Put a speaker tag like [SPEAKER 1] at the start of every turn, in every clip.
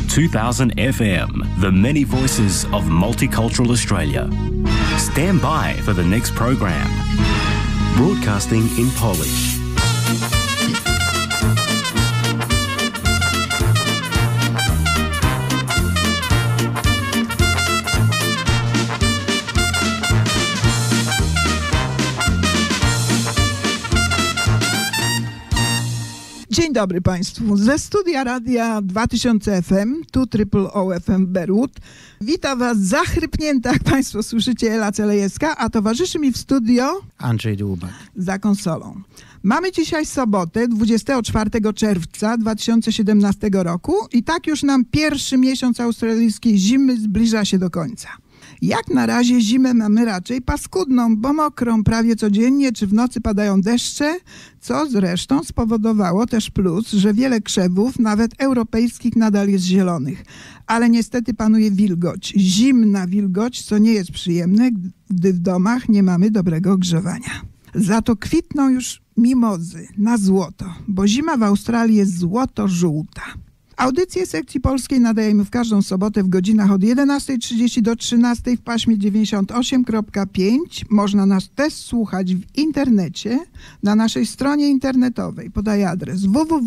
[SPEAKER 1] 2000 FM, the many voices of multicultural Australia. Stand by for the next program. Broadcasting in Polish.
[SPEAKER 2] Dzień dobry Państwu. Ze studia Radia 2000 FM, tu Triple O FM Berut. Witam Was zachrypnięta, jak Państwo słyszycie, Ela Celejewska, a towarzyszy mi w studio
[SPEAKER 3] Andrzej Dłubak.
[SPEAKER 2] Za konsolą. Mamy dzisiaj sobotę, 24 czerwca 2017 roku i tak już nam pierwszy miesiąc australijskiej zimy zbliża się do końca. Jak na razie zimę mamy raczej paskudną, bo mokrą prawie codziennie, czy w nocy padają deszcze, co zresztą spowodowało też plus, że wiele krzewów, nawet europejskich, nadal jest zielonych. Ale niestety panuje wilgoć, zimna wilgoć, co nie jest przyjemne, gdy w domach nie mamy dobrego ogrzewania. Za to kwitną już mimozy na złoto, bo zima w Australii jest złoto-żółta. Audycję sekcji polskiej nadajemy w każdą sobotę w godzinach od 11:30 do 13:00 w paśmie 98.5. Można nas też słuchać w internecie na naszej stronie internetowej. Podaję adres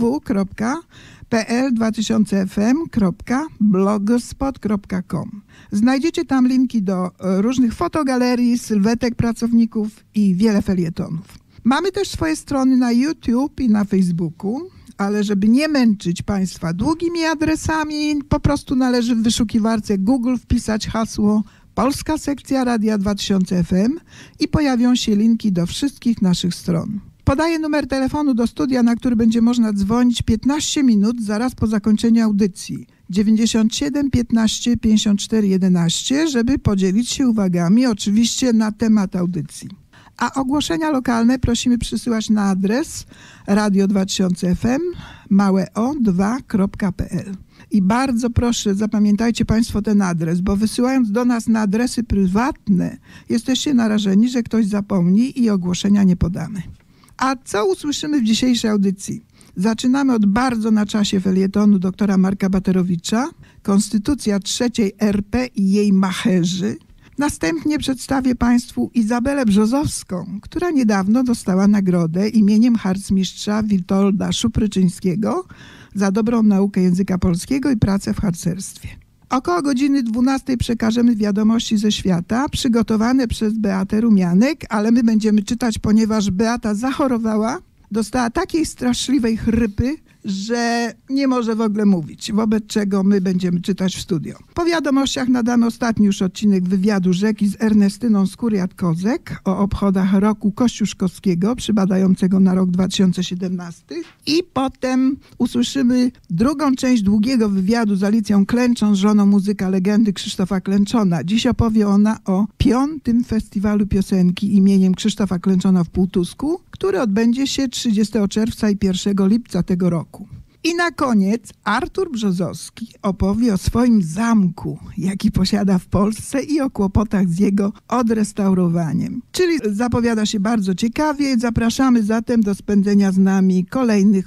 [SPEAKER 2] www.pl2000fm.blogspot.com. Znajdziecie tam linki do różnych fotogalerii, sylwetek pracowników i wiele felietonów. Mamy też swoje strony na YouTube i na Facebooku. Ale żeby nie męczyć Państwa długimi adresami, po prostu należy w wyszukiwarce Google wpisać hasło Polska Sekcja Radia 2000 FM i pojawią się linki do wszystkich naszych stron. Podaję numer telefonu do studia, na który będzie można dzwonić 15 minut zaraz po zakończeniu audycji. 97 15 54 11, żeby podzielić się uwagami oczywiście na temat audycji. A ogłoszenia lokalne prosimy przysyłać na adres radio2000fm małeo2.pl. I bardzo proszę, zapamiętajcie Państwo ten adres, bo wysyłając do nas na adresy prywatne, jesteście narażeni, że ktoś zapomni i ogłoszenia nie podamy. A co usłyszymy w dzisiejszej audycji? Zaczynamy od bardzo na czasie felietonu doktora Marka Baterowicza, Konstytucja III RP i jej macherzy. Następnie przedstawię Państwu Izabelę Brzozowską, która niedawno dostała nagrodę imieniem harcmistrza Witolda Szupryczyńskiego za dobrą naukę języka polskiego i pracę w harcerstwie. Około godziny 12:00 przekażemy wiadomości ze świata, przygotowane przez Beatę Rumianek, ale my będziemy czytać, ponieważ Beata zachorowała, dostała takiej straszliwej chrypy, że nie może w ogóle mówić, wobec czego my będziemy czytać w studio. Po wiadomościach nadamy ostatni już odcinek wywiadu Rzeki z Ernestyną Skóriat-Kozek o obchodach roku kościuszkowskiego przypadającego na rok 2017 i potem usłyszymy drugą część długiego wywiadu z Alicją Klęczą, żoną muzyka legendy Krzysztofa Klęczona. Dziś opowie ona o 5. Festiwalu Piosenki imieniem Krzysztofa Klęczona w Półtusku, który odbędzie się 30 czerwca i 1 lipca tego roku. I na koniec Artur Brzozowski opowie o swoim zamku, jaki posiada w Polsce i o kłopotach z jego odrestaurowaniem. Czyli zapowiada się bardzo ciekawie. Zapraszamy zatem do spędzenia z nami kolejnych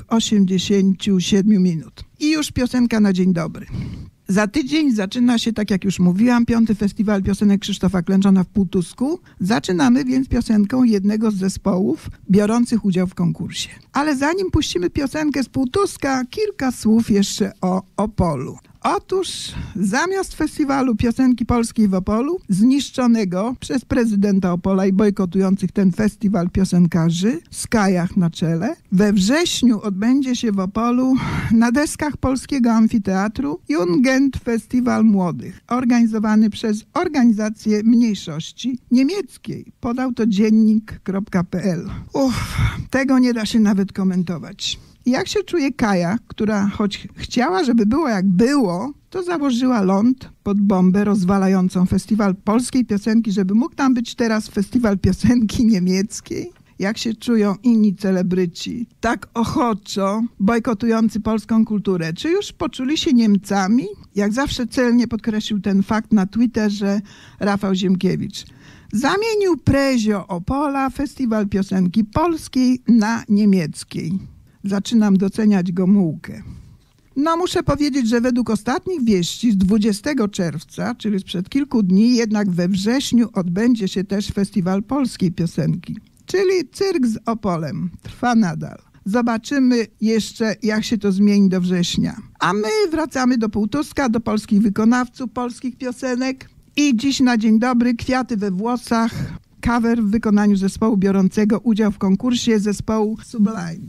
[SPEAKER 2] 87 minut. I już piosenka na dzień dobry. Za tydzień zaczyna się, tak jak już mówiłam, 5. Festiwal Piosenek Krzysztofa Klęczona w Półtusku. Zaczynamy więc piosenką jednego z zespołów biorących udział w konkursie. Ale zanim puścimy piosenkę z Półtuska, kilka słów jeszcze o Opolu. Otóż zamiast festiwalu piosenki polskiej w Opolu, zniszczonego przez prezydenta Opola i bojkotujących ten festiwal piosenkarzy, z Kajach na czele, we wrześniu odbędzie się w Opolu na deskach Polskiego Amfiteatru Jungend Festiwal Młodych, organizowany przez organizację mniejszości niemieckiej. Podał to dziennik.pl. Tego nie da się nawet komentować. Jak się czuje Kaja, która choć chciała, żeby było jak było, to założyła ląd pod bombę rozwalającą festiwal polskiej piosenki, żeby mógł tam być teraz festiwal piosenki niemieckiej? Jak się czują inni celebryci, tak ochoczo bojkotujący polską kulturę? Czy już poczuli się Niemcami? Jak zawsze celnie podkreślił ten fakt na Twitterze Rafał Ziemkiewicz. Zamienił Prezio Opola, festiwal piosenki polskiej, na niemieckiej. Zaczynam doceniać Gomułkę. No muszę powiedzieć, że według ostatnich wieści z 20 czerwca, czyli sprzed kilku dni, jednak we wrześniu odbędzie się też Festiwal Polskiej Piosenki, czyli cyrk z Opolem. Trwa nadal. Zobaczymy jeszcze, jak się to zmieni do września. A my wracamy do Półtuska, do polskich wykonawców, polskich piosenek. I dziś na dzień dobry Kwiaty we włosach, cover w wykonaniu zespołu biorącego udział w konkursie zespołu Sublime.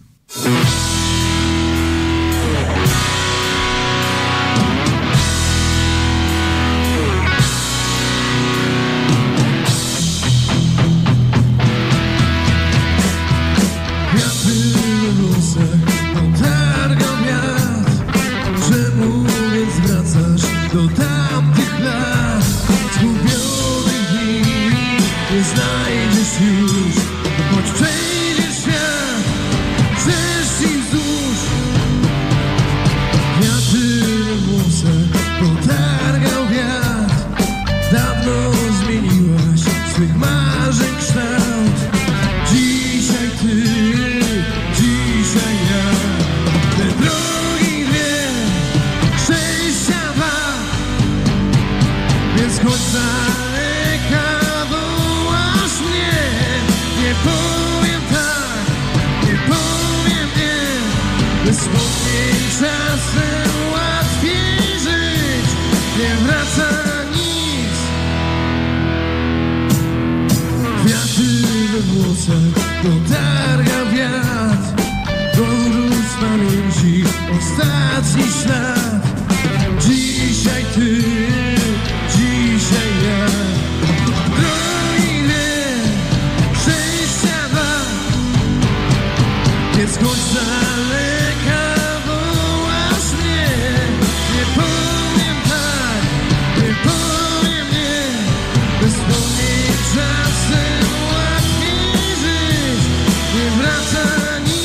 [SPEAKER 3] Do tamtych lat zgubionych dni nie znajdziesz już, choć przejdziesz świat wzdłuż i wzdłuż. Kwiaty we włosach potargał wiatr, dawno zmieniłaś swych marzeń kształt. Dzisiaj ty, dzisiaj ja, te drogi dwie, szczęścia dwa. Więc choć z daleka wołasz mnie, nie powiem tak, nie powiem nie. Bez wspomnień czasem łatwiej żyć, nie wraca nic. Kwiaty we włosach dotarga wiatr, odrzuć z pamięci ostatni ślad. Dzisiaj ty, dzisiaj ja, drogi dwie, szczęścia dwa. Więc choć z daleka wołasz mnie, nie powiem tak, nie powiem nie. Bez wspomnień czasem łatwiej żyć, nie wraca nic.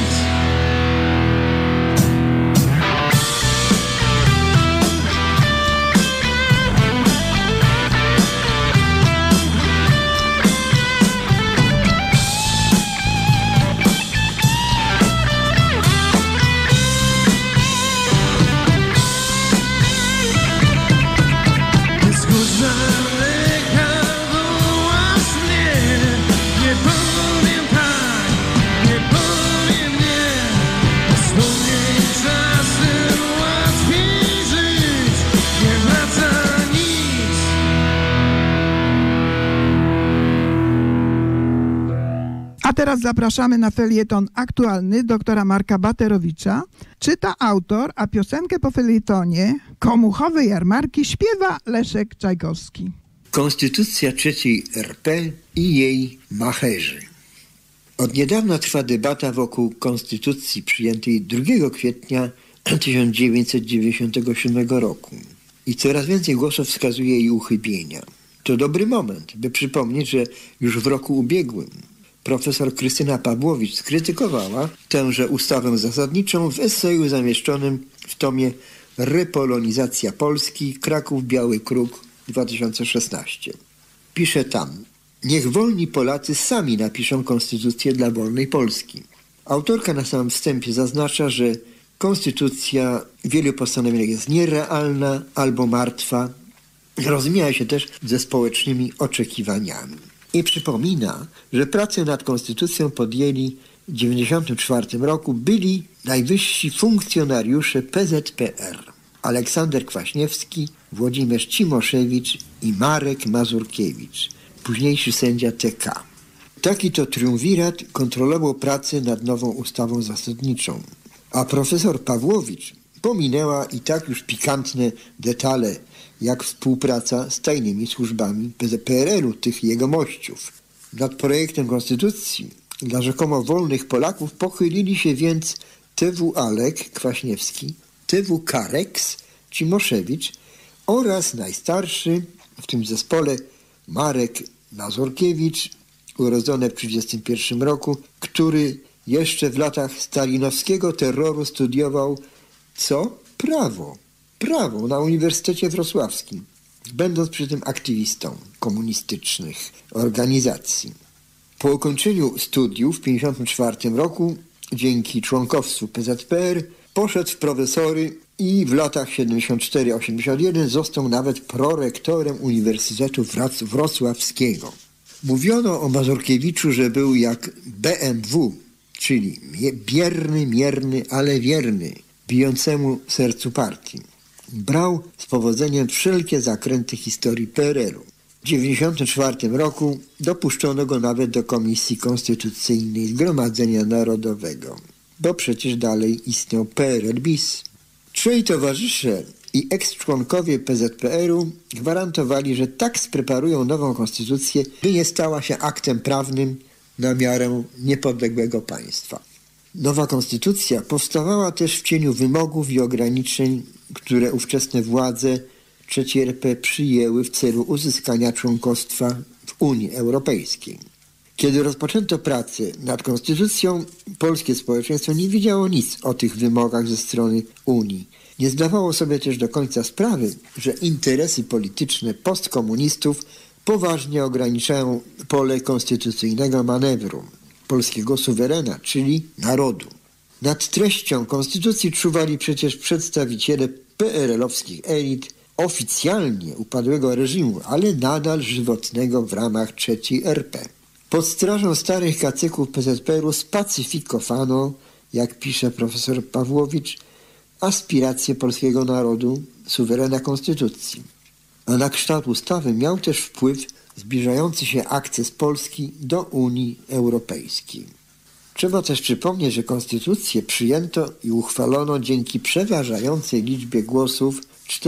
[SPEAKER 2] A teraz zapraszamy na felieton aktualny doktora Marka Baterowicza. Czyta autor, a piosenkę po felietonie Komuchowe jarmarki śpiewa Leszek Czajkowski.
[SPEAKER 4] Konstytucja III RP i jej macherzy. Od niedawna trwa debata wokół konstytucji przyjętej 2 kwietnia 1997 roku i coraz więcej głosów wskazuje jej uchybienia. To dobry moment, by przypomnieć, że już w roku ubiegłym profesor Krystyna Pawłowicz skrytykowała tęże ustawę zasadniczą w eseju zamieszczonym w tomie Repolonizacja Polski, Kraków-Biały Kruk 2016. Pisze tam: niech wolni Polacy sami napiszą konstytucję dla wolnej Polski. Autorka na samym wstępie zaznacza, że konstytucja w wielu postanowieniach jest nierealna albo martwa. Rozmija się też ze społecznymi oczekiwaniami. I przypomina, że pracę nad konstytucją podjęli w 1994 roku byli najwyżsi funkcjonariusze PZPR: Aleksander Kwaśniewski, Włodzimierz Cimoszewicz i Marek Mazurkiewicz, późniejszy sędzia TK. Taki to triumvirat kontrolował pracę nad nową ustawą zasadniczą. A profesor Pawłowicz pominęła i tak już pikantne detale, jak współpraca z tajnymi służbami PRL-u, tych jegomościów. Nad projektem konstytucji dla rzekomo wolnych Polaków pochylili się więc TW Alek Kwaśniewski, TW Kareks Cimoszewicz oraz najstarszy w tym zespole Marek Mazurkiewicz, urodzony w 1931 roku, który jeszcze w latach stalinowskiego terroru studiował co? Prawo na Uniwersytecie Wrocławskim, będąc przy tym aktywistą komunistycznych organizacji. Po ukończeniu studiów w 1954 roku, dzięki członkostwu PZPR, poszedł w profesory i w latach 74-81 został nawet prorektorem Uniwersytetu Wrocławskiego. Mówiono o Mazurkiewiczu, że był jak BMW, czyli bierny, mierny, ale wierny, bijącemu sercu partii. Brał z powodzeniem wszelkie zakręty historii PRL-u. W 1994 roku dopuszczono go nawet do Komisji Konstytucyjnej Zgromadzenia Narodowego, bo przecież dalej istniał PRL bis. Trzej towarzysze i eks-członkowie PZPR-u gwarantowali, że tak spreparują nową konstytucję, by nie stała się aktem prawnym na miarę niepodległego państwa. Nowa konstytucja powstawała też w cieniu wymogów i ograniczeń, które ówczesne władze III RP przyjęły w celu uzyskania członkostwa w Unii Europejskiej. Kiedy rozpoczęto pracę nad konstytucją, polskie społeczeństwo nie wiedziało nic o tych wymogach ze strony Unii. Nie zdawało sobie też do końca sprawy, że interesy polityczne postkomunistów poważnie ograniczają pole konstytucyjnego manewru polskiego suwerena, czyli narodu. Nad treścią konstytucji czuwali przecież przedstawiciele PRL-owskich elit, oficjalnie upadłego reżimu, ale nadal żywotnego w ramach III RP. Pod strażą starych kacyków PZPR-u spacyfikowano, jak pisze profesor Pawłowicz, aspiracje polskiego narodu, suwerena konstytucji. A na kształt ustawy miał też wpływ zbliżający się akces Polski do Unii Europejskiej. Trzeba też przypomnieć, że konstytucję przyjęto i uchwalono dzięki przeważającej liczbie głosów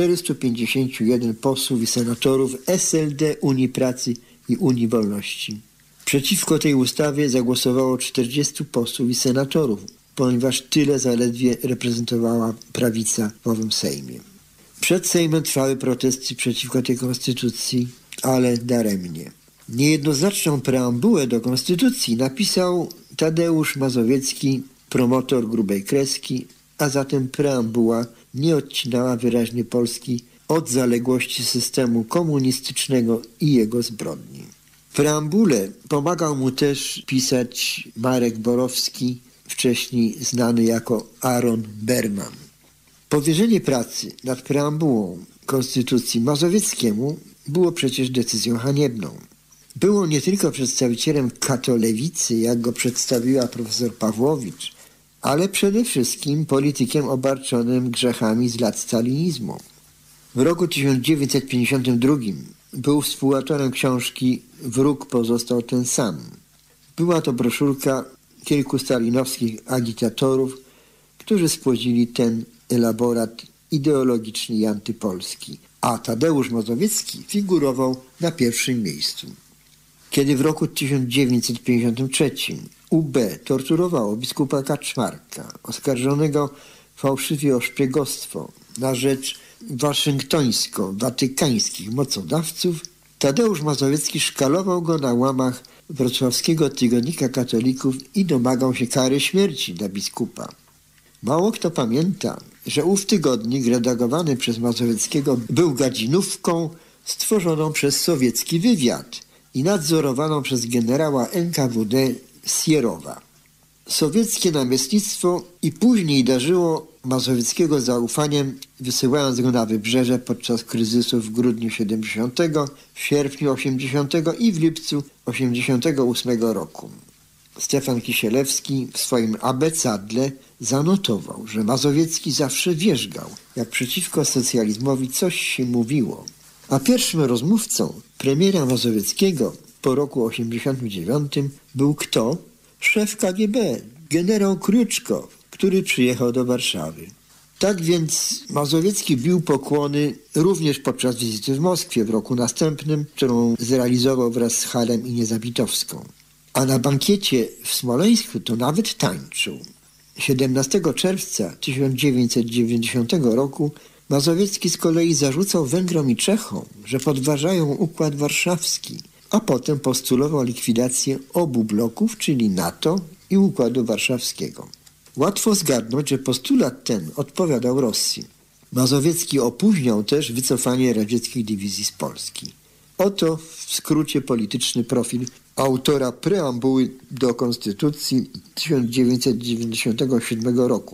[SPEAKER 4] 451 posłów i senatorów SLD, Unii Pracy i Unii Wolności. Przeciwko tej ustawie zagłosowało 40 posłów i senatorów, ponieważ tyle zaledwie reprezentowała prawica w owym Sejmie. Przed Sejmem trwały protesty przeciwko tej konstytucji, ale daremnie. Niejednoznaczną preambułę do konstytucji napisał Tadeusz Mazowiecki, promotor grubej kreski, a zatem preambuła nie odcinała wyraźnie Polski od zaległości systemu komunistycznego i jego zbrodni. W preambule pomagał mu też pisać Marek Borowski, wcześniej znany jako Aaron Berman. Powierzenie pracy nad preambułą Konstytucji Mazowieckiemu było przecież decyzją haniebną. Był on nie tylko przedstawicielem katolewicy, jak go przedstawiła profesor Pawłowicz, ale przede wszystkim politykiem obarczonym grzechami z lat stalinizmu. W roku 1952 był współautorem książki Wróg pozostał ten sam. Była to broszurka kilku stalinowskich agitatorów, którzy spłodzili ten elaborat ideologiczny i antypolski, a Tadeusz Mazowiecki figurował na pierwszym miejscu. Kiedy w roku 1953 UB torturowało biskupa Kaczmarka, oskarżonego fałszywie o szpiegostwo na rzecz waszyngtońsko-watykańskich mocodawców, Tadeusz Mazowiecki szkalował go na łamach wrocławskiego tygodnika katolików i domagał się kary śmierci dla biskupa. Mało kto pamięta, że ów tygodnik redagowany przez Mazowieckiego był gadzinówką stworzoną przez sowiecki wywiad i nadzorowaną przez generała NKWD Sierowa. Sowieckie namiestnictwo i później darzyło Mazowieckiego zaufaniem, wysyłając go na wybrzeże podczas kryzysu w grudniu 70, w sierpniu 80 i w lipcu 88 roku. Stefan Kisielewski w swoim abecadle zanotował, że Mazowiecki zawsze wierzgał, jak przeciwko socjalizmowi coś się mówiło. A pierwszym rozmówcą premiera Mazowieckiego po roku 89 był kto? Szef KGB, generał Kruczkow, który przyjechał do Warszawy. Tak więc Mazowiecki bił pokłony również podczas wizyty w Moskwie w roku następnym, którą zrealizował wraz z Halem i Niezabitowską. A na bankiecie w Smoleńsku to nawet tańczył. 17 czerwca 1990 roku Mazowiecki z kolei zarzucał Węgrom i Czechom, że podważają układ warszawski, a potem postulował likwidację obu bloków, czyli NATO i Układu Warszawskiego. Łatwo zgadnąć, że postulat ten odpowiadał Rosji. Mazowiecki opóźniał też wycofanie radzieckich dywizji z Polski. Oto w skrócie polityczny profil autora preambuły do Konstytucji 1997 roku.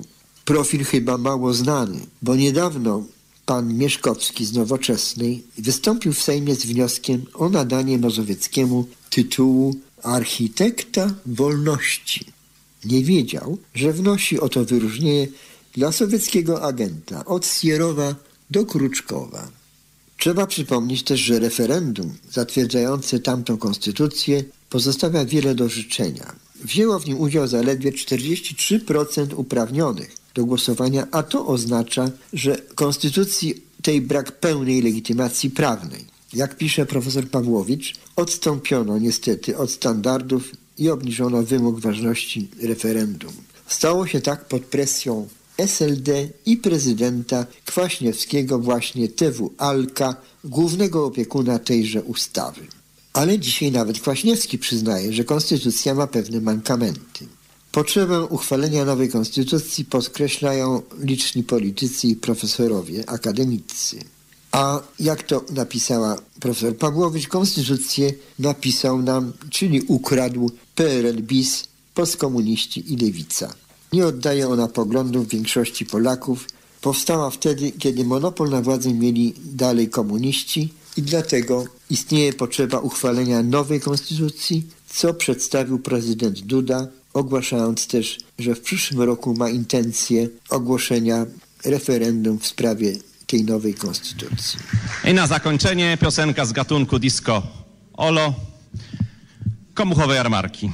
[SPEAKER 4] Profil chyba mało znany, bo niedawno pan Mieszkowski z Nowoczesnej wystąpił w Sejmie z wnioskiem o nadanie Mazowieckiemu tytułu architekta wolności. Nie wiedział, że wnosi o to wyróżnienie dla sowieckiego agenta od Sierowa do Kruczkowa. Trzeba przypomnieć też, że referendum zatwierdzające tamtą konstytucję pozostawia wiele do życzenia. Wzięło w nim udział zaledwie 43% uprawnionych do głosowania, a to oznacza, że konstytucji tej brak pełnej legitymacji prawnej. Jak pisze profesor Pawłowicz, odstąpiono niestety od standardów i obniżono wymóg ważności referendum. Stało się tak pod presją SLD i prezydenta Kwaśniewskiego, właśnie TW Alka, głównego opiekuna tejże ustawy. Ale dzisiaj nawet Kwaśniewski przyznaje, że konstytucja ma pewne mankamenty. Potrzebę uchwalenia nowej konstytucji podkreślają liczni politycy i profesorowie akademicy. A jak to napisała profesor Pawłowicz, konstytucję napisał nam, czyli ukradł PRL bis, postkomuniści i lewica. Nie oddaje ona poglądów większości Polaków. Powstała wtedy, kiedy monopol na władzę mieli dalej komuniści i dlatego istnieje potrzeba uchwalenia nowej konstytucji, co przedstawił prezydent Duda, ogłaszając też, że w przyszłym roku ma intencję ogłoszenia referendum w sprawie tej nowej konstytucji.
[SPEAKER 5] I na zakończenie piosenka z gatunku disco Olo, Komuchowe jarmarki.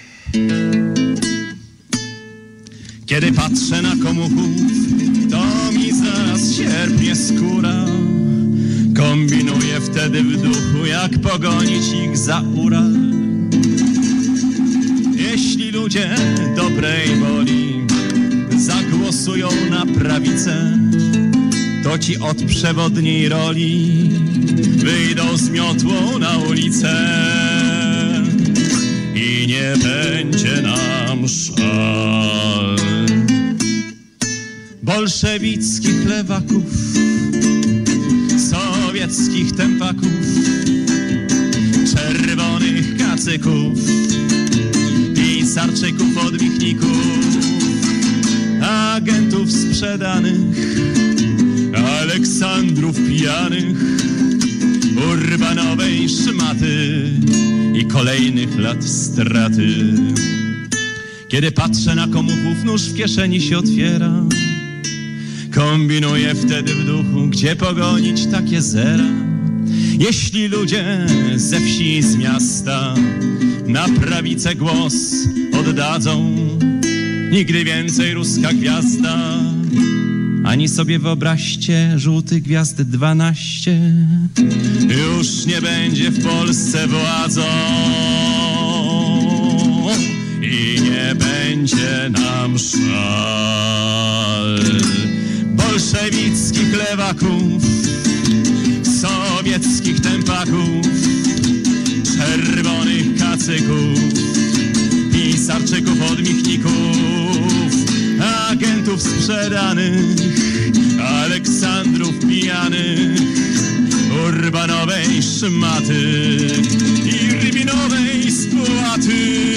[SPEAKER 5] Kiedy patrzę na komuchów, to mi zaraz sierpnie skóra. Kombinuję wtedy w duchu, jak pogonić ich za Ural. Jeśli ludzie dobrej woli zagłosują na prawicę, to ci od przewodniej roli wyjdą z miotłą na ulicę i nie będzie nam szal. Bolszewickich lewaków, sowieckich tempaków, czerwonych kacyków, pisarczyków, odwichników, agentów sprzedanych, Aleksandrów pijanych, urbanowej szmaty i kolejnych lat straty. Kiedy patrzę na komuchów, nóż w kieszeni się otwiera. Kombinuję wtedy w duchu, gdzie pogonić takie zera. Jeśli ludzie ze wsi i z miasta na prawicę głos oddadzą, nigdy więcej ruska gwiazda. Ani sobie wyobraźcie, żółtych gwiazd 12 już nie będzie w Polsce władzą i nie będzie nam szal. Bolszewickich lewaków, sowieckich tempaków, czerwonych kacyków, pisarczyków, odmichników, agentów sprzedanych, Aleksandrów pijanych, urbanowej szmaty i rybinowej spłaty.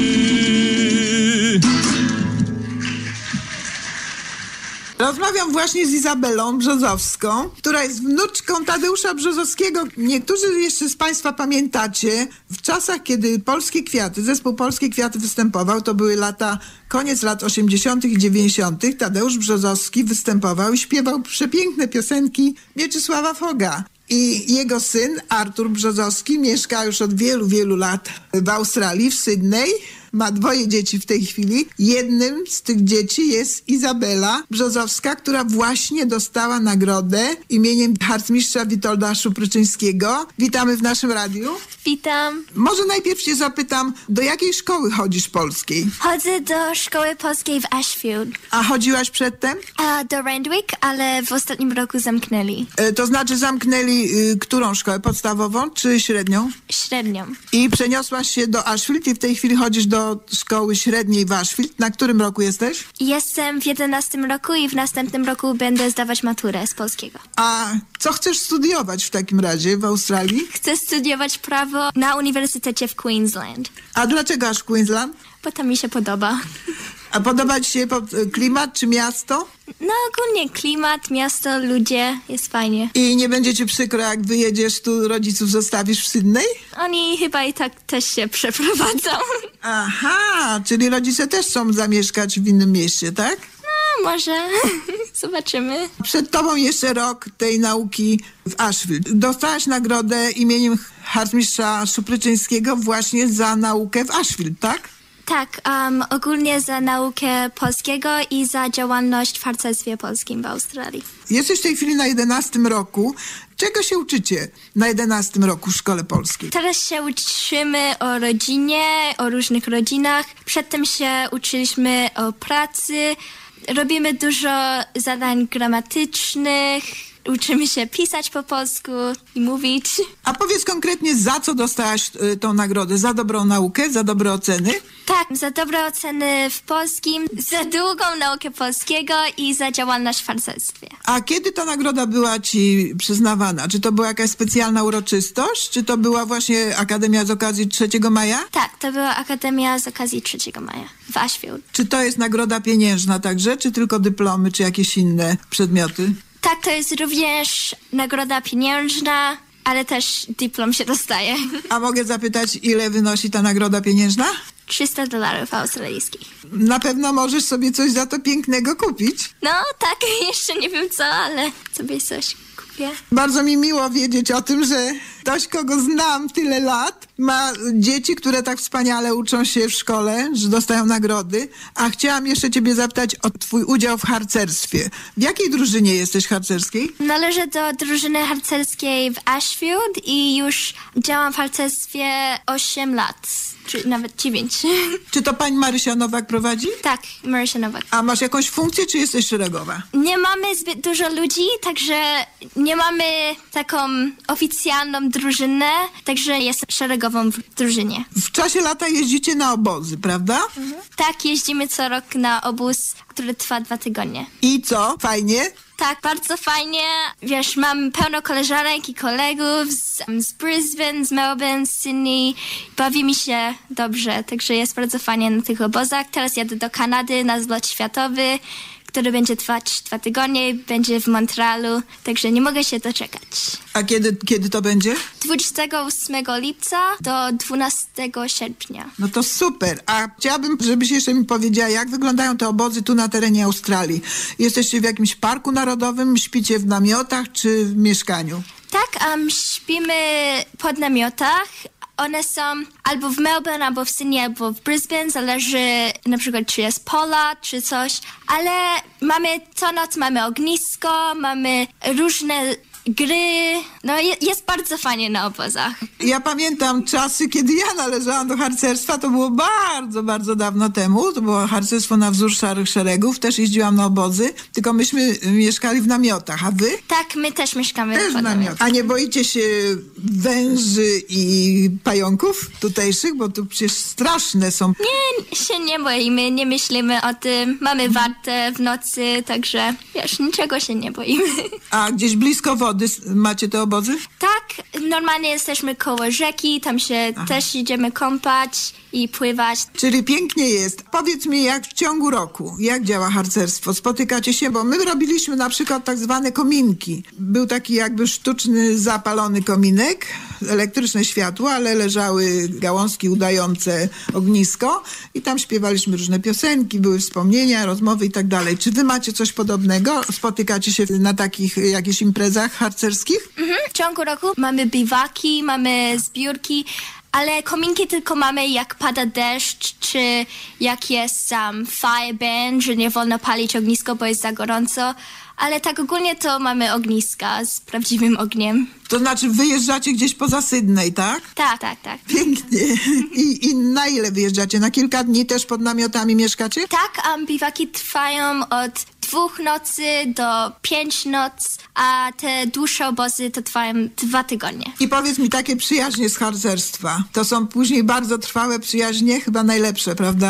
[SPEAKER 2] Rozmawiam właśnie z Izabelą Brzozowską, która jest wnuczką Tadeusza Brzozowskiego. Niektórzy jeszcze z Państwa pamiętacie, w czasach, kiedy Polskie Kwiaty, zespół Polskie Kwiaty występował, to były koniec lat 80. i 90. Tadeusz Brzozowski występował i śpiewał przepiękne piosenki Mieczysława Foga. I jego syn Artur Brzozowski mieszka już od wielu, wielu lat w Australii, w Sydney. Ma 2 dzieci w tej chwili. Jednym z tych dzieci jest Izabela Brzozowska, która właśnie dostała nagrodę imieniem harcmistrza Witolda Szupryczyńskiego. Witamy w naszym radiu.
[SPEAKER 6] Witam.
[SPEAKER 2] Może najpierw się zapytam, do jakiej szkoły chodzisz polskiej?
[SPEAKER 6] Chodzę do szkoły polskiej w Ashfield.
[SPEAKER 2] A chodziłaś przedtem?
[SPEAKER 6] Do Randwick, ale w ostatnim roku zamknęli.
[SPEAKER 2] To znaczy zamknęli którą szkołę? Podstawową czy średnią?
[SPEAKER 6] Średnią.
[SPEAKER 2] I przeniosłaś się do Ashfield i w tej chwili chodzisz do szkoły średniej w Ashfield. Na którym roku jesteś?
[SPEAKER 6] Jestem w 11 roku i w następnym roku będę zdawać maturę z polskiego.
[SPEAKER 2] A co chcesz studiować w takim razie w Australii?
[SPEAKER 6] Chcę studiować prawo na Uniwersytecie w Queensland.
[SPEAKER 2] A dlaczego aż Queensland?
[SPEAKER 6] Bo tam mi się podoba.
[SPEAKER 2] A podoba ci się klimat czy miasto?
[SPEAKER 6] No ogólnie klimat, miasto, ludzie, jest fajnie.
[SPEAKER 2] I nie będzie ci przykro, jak wyjedziesz tu, rodziców zostawisz w Sydney?
[SPEAKER 6] Oni chyba i tak też się przeprowadzą.
[SPEAKER 2] Aha, czyli rodzice też chcą zamieszkać w innym mieście, tak?
[SPEAKER 6] No może, zobaczymy.
[SPEAKER 2] Przed tobą jeszcze rok tej nauki w Ashfield. Dostałaś nagrodę imieniem harcmistrza Szupryczyńskiego właśnie za naukę w Ashfield, tak?
[SPEAKER 6] Tak, ogólnie za naukę polskiego i za działalność w harcerstwie polskim w Australii.
[SPEAKER 2] Jesteś w tej chwili na 11 roku. Czego się uczycie na 11 roku w szkole polskiej?
[SPEAKER 6] Teraz się uczymy o rodzinie, o różnych rodzinach. Przedtem się uczyliśmy o pracy. Robimy dużo zadań gramatycznych. Uczymy się pisać po polsku i mówić.
[SPEAKER 2] A powiedz konkretnie, za co dostałaś tą nagrodę? Za dobrą naukę? Za dobre oceny?
[SPEAKER 6] Tak, za dobre oceny w polskim, za długą naukę polskiego i za działalność w harcerstwie.
[SPEAKER 2] A kiedy ta nagroda była ci przyznawana? Czy to była jakaś specjalna uroczystość? Czy to była właśnie Akademia z okazji 3 maja?
[SPEAKER 6] Tak, to była Akademia z okazji 3 maja w Ashfield.
[SPEAKER 2] Czy to jest nagroda pieniężna także? Czy tylko dyplomy, czy jakieś inne przedmioty?
[SPEAKER 6] Tak, to jest również nagroda pieniężna, ale też dyplom się dostaje.
[SPEAKER 2] A mogę zapytać, ile wynosi ta nagroda pieniężna?
[SPEAKER 6] $300 australijskich.
[SPEAKER 2] Na pewno możesz sobie coś za to pięknego kupić.
[SPEAKER 6] No tak, jeszcze nie wiem co, ale sobie coś kupię.
[SPEAKER 2] Bardzo mi miło wiedzieć o tym, że ktoś, kogo znam tyle lat, ma dzieci, które tak wspaniale uczą się w szkole, że dostają nagrody. A chciałam jeszcze ciebie zapytać o twój udział w harcerstwie. W jakiej drużynie jesteś harcerskiej?
[SPEAKER 6] Należę do drużyny harcerskiej w Ashfield i już działam w harcerstwie 8 lat, czy nawet 9.
[SPEAKER 2] Czy to pani Marysia Nowak prowadzi?
[SPEAKER 6] Tak, Marysia Nowak.
[SPEAKER 2] A masz jakąś funkcję, czy jesteś szeregowa?
[SPEAKER 6] Nie mamy zbyt dużo ludzi, także nie mamy taką oficjalną drużynę, także jestem szeregową w drużynie.
[SPEAKER 2] W czasie lata jeździcie na obozy, prawda?
[SPEAKER 6] Tak, jeździmy co rok na obóz, który trwa 2 tygodnie.
[SPEAKER 2] I co? Fajnie?
[SPEAKER 6] Tak, bardzo fajnie. Wiesz, mam pełno koleżanek i kolegów z Brisbane, z Melbourne, z Sydney. Bawimy się dobrze, także jest bardzo fajnie na tych obozach. Teraz jadę do Kanady na zlot światowy, który będzie trwać 2 tygodnie, będzie w Montrealu, także nie mogę się doczekać.
[SPEAKER 2] A kiedy to będzie?
[SPEAKER 6] 28 lipca do 12 sierpnia.
[SPEAKER 2] No to super. A chciałabym, żebyś jeszcze mi powiedziała, jak wyglądają te obozy tu na terenie Australii. Jesteście w jakimś parku narodowym, śpicie w namiotach czy w mieszkaniu?
[SPEAKER 6] Tak, śpimy pod namiotach. One są albo w Melbourne, albo w Sydney, albo w Brisbane. Zależy na przykład, czy jest pola, czy coś. Ale co noc mamy ognisko, mamy różne gry. No jest bardzo fajnie na obozach.
[SPEAKER 2] Ja pamiętam czasy, kiedy ja należałam do harcerstwa. To było bardzo, bardzo dawno temu. To było harcerstwo na wzór Szarych Szeregów. Też jeździłam na obozy, tylko myśmy mieszkali w namiotach. A wy?
[SPEAKER 6] Tak, my też mieszkamy
[SPEAKER 2] Też
[SPEAKER 6] pod
[SPEAKER 2] w namiotach. A nie boicie się węży i pająków tutejszych? Bo tu przecież straszne są.
[SPEAKER 6] Nie, się nie boimy, nie myślimy o tym. Mamy wartę w nocy, także wiesz, niczego się nie boimy.
[SPEAKER 2] A gdzieś blisko wody macie te obozy?
[SPEAKER 6] Tak, normalnie jesteśmy koło rzeki, tam się też idziemy kąpać i pływać.
[SPEAKER 2] Czyli pięknie jest. Powiedz mi, jak w ciągu roku, jak działa harcerstwo? Spotykacie się, bo my robiliśmy na przykład tak zwane kominki. Był taki jakby sztuczny, zapalony kominek, elektryczne światło, ale leżały gałązki udające ognisko i tam śpiewaliśmy różne piosenki, były wspomnienia, rozmowy i tak dalej. Czy wy macie coś podobnego? Spotykacie się na takich jakichś imprezach harcerskich?
[SPEAKER 6] W ciągu roku mamy biwaki, mamy zbiórki, ale kominki tylko mamy jak pada deszcz, czy jak jest fire ban, że nie wolno palić ognisko, bo jest za gorąco. Ale tak ogólnie to mamy ogniska z prawdziwym ogniem.
[SPEAKER 2] To znaczy wyjeżdżacie gdzieś poza Sydney, tak?
[SPEAKER 6] Tak.
[SPEAKER 2] Pięknie. I na ile wyjeżdżacie? Na kilka dni też pod namiotami mieszkacie?
[SPEAKER 6] Tak, biwaki trwają od 2 nocy do 5 noc, a te dłuższe obozy to trwają 2 tygodnie.
[SPEAKER 2] I powiedz mi, takie przyjaźnie z harcerstwa, to są później bardzo trwałe przyjaźnie, chyba najlepsze, prawda?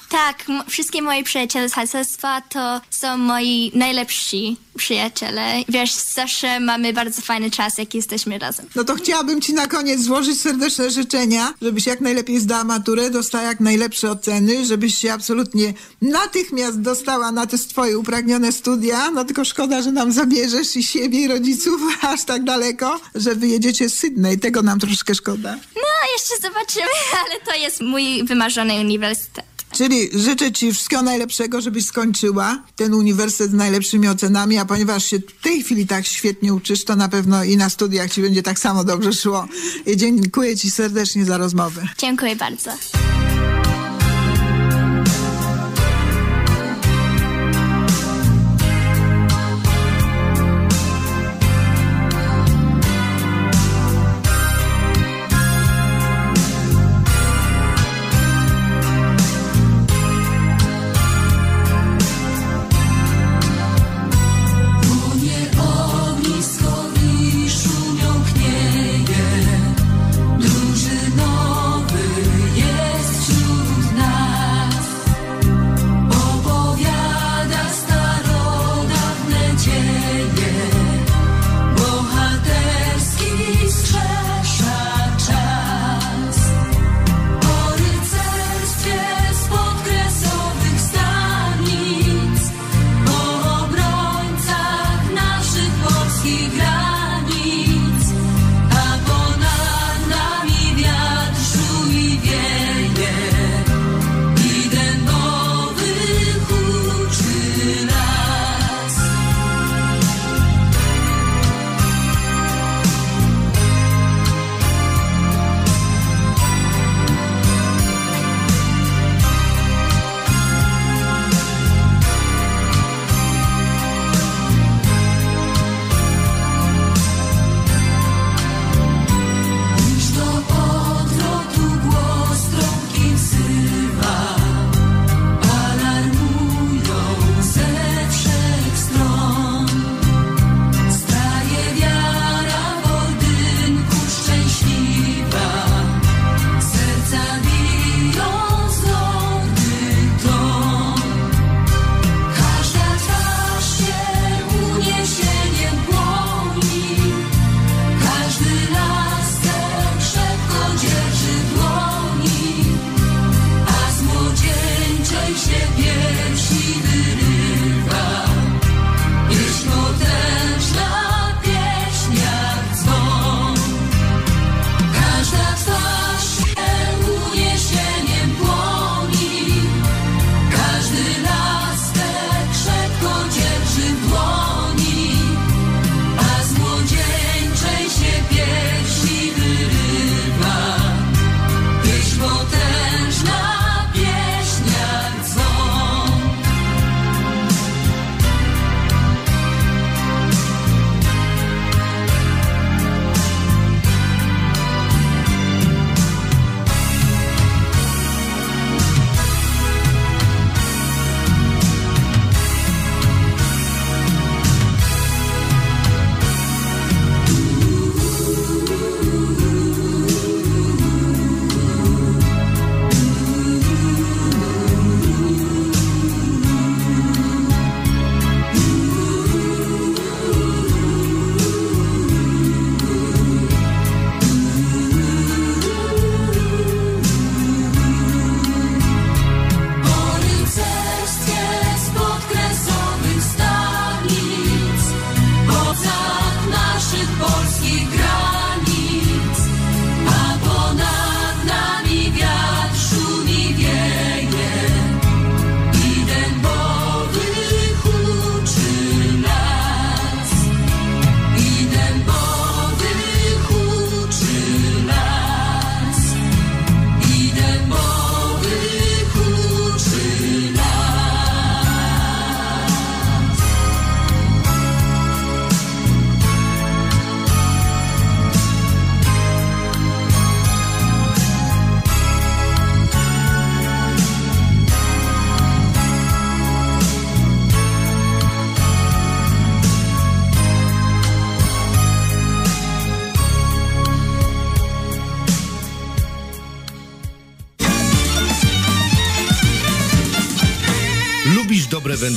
[SPEAKER 6] Tak, wszystkie moje przyjaciele z harcerstwa to są moi najlepsi przyjaciele. Wiesz, zawsze mamy bardzo fajny czas, jak jesteśmy razem.
[SPEAKER 2] No to chciałabym ci na koniec złożyć serdeczne życzenia, żebyś jak najlepiej zdała maturę, dostała jak najlepsze oceny, żebyś się absolutnie natychmiast dostała na te twoje upragnione studia. No tylko szkoda, że nam zabierzesz i siebie, i rodziców aż tak daleko, że wyjedziecie z Sydney. Tego nam troszkę szkoda.
[SPEAKER 6] No, jeszcze zobaczymy, ale to jest mój wymarzony uniwersytet.
[SPEAKER 2] Czyli życzę ci wszystkiego najlepszego, żebyś skończyła ten uniwersytet z najlepszymi ocenami, a ponieważ się w tej chwili tak świetnie uczysz, to na pewno i na studiach ci będzie tak samo dobrze szło. I dziękuję ci serdecznie za rozmowę.
[SPEAKER 6] Dziękuję bardzo.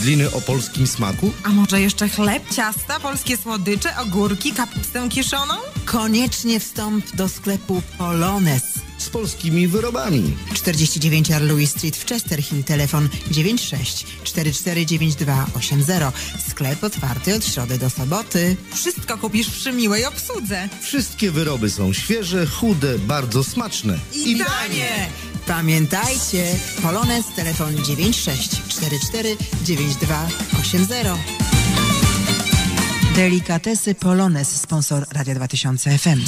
[SPEAKER 7] wędliny o polskim smaku?
[SPEAKER 8] A może jeszcze chleb, ciasta, polskie słodycze, ogórki, kapustę kiszoną?
[SPEAKER 9] Koniecznie wstąp do sklepu Polones
[SPEAKER 7] Z polskimi wyrobami.
[SPEAKER 9] 49 Louis Street w Chester Hill, telefon 96 449280. Sklep otwarty od środy do soboty.
[SPEAKER 8] Wszystko kupisz przy miłej obsłudze.
[SPEAKER 7] Wszystkie wyroby są świeże, chude, bardzo smaczne.
[SPEAKER 8] I tanie!
[SPEAKER 9] Pamiętajcie, Polones, telefon 96 449280. Delikatesy Polones, sponsor Radia 2000 FM.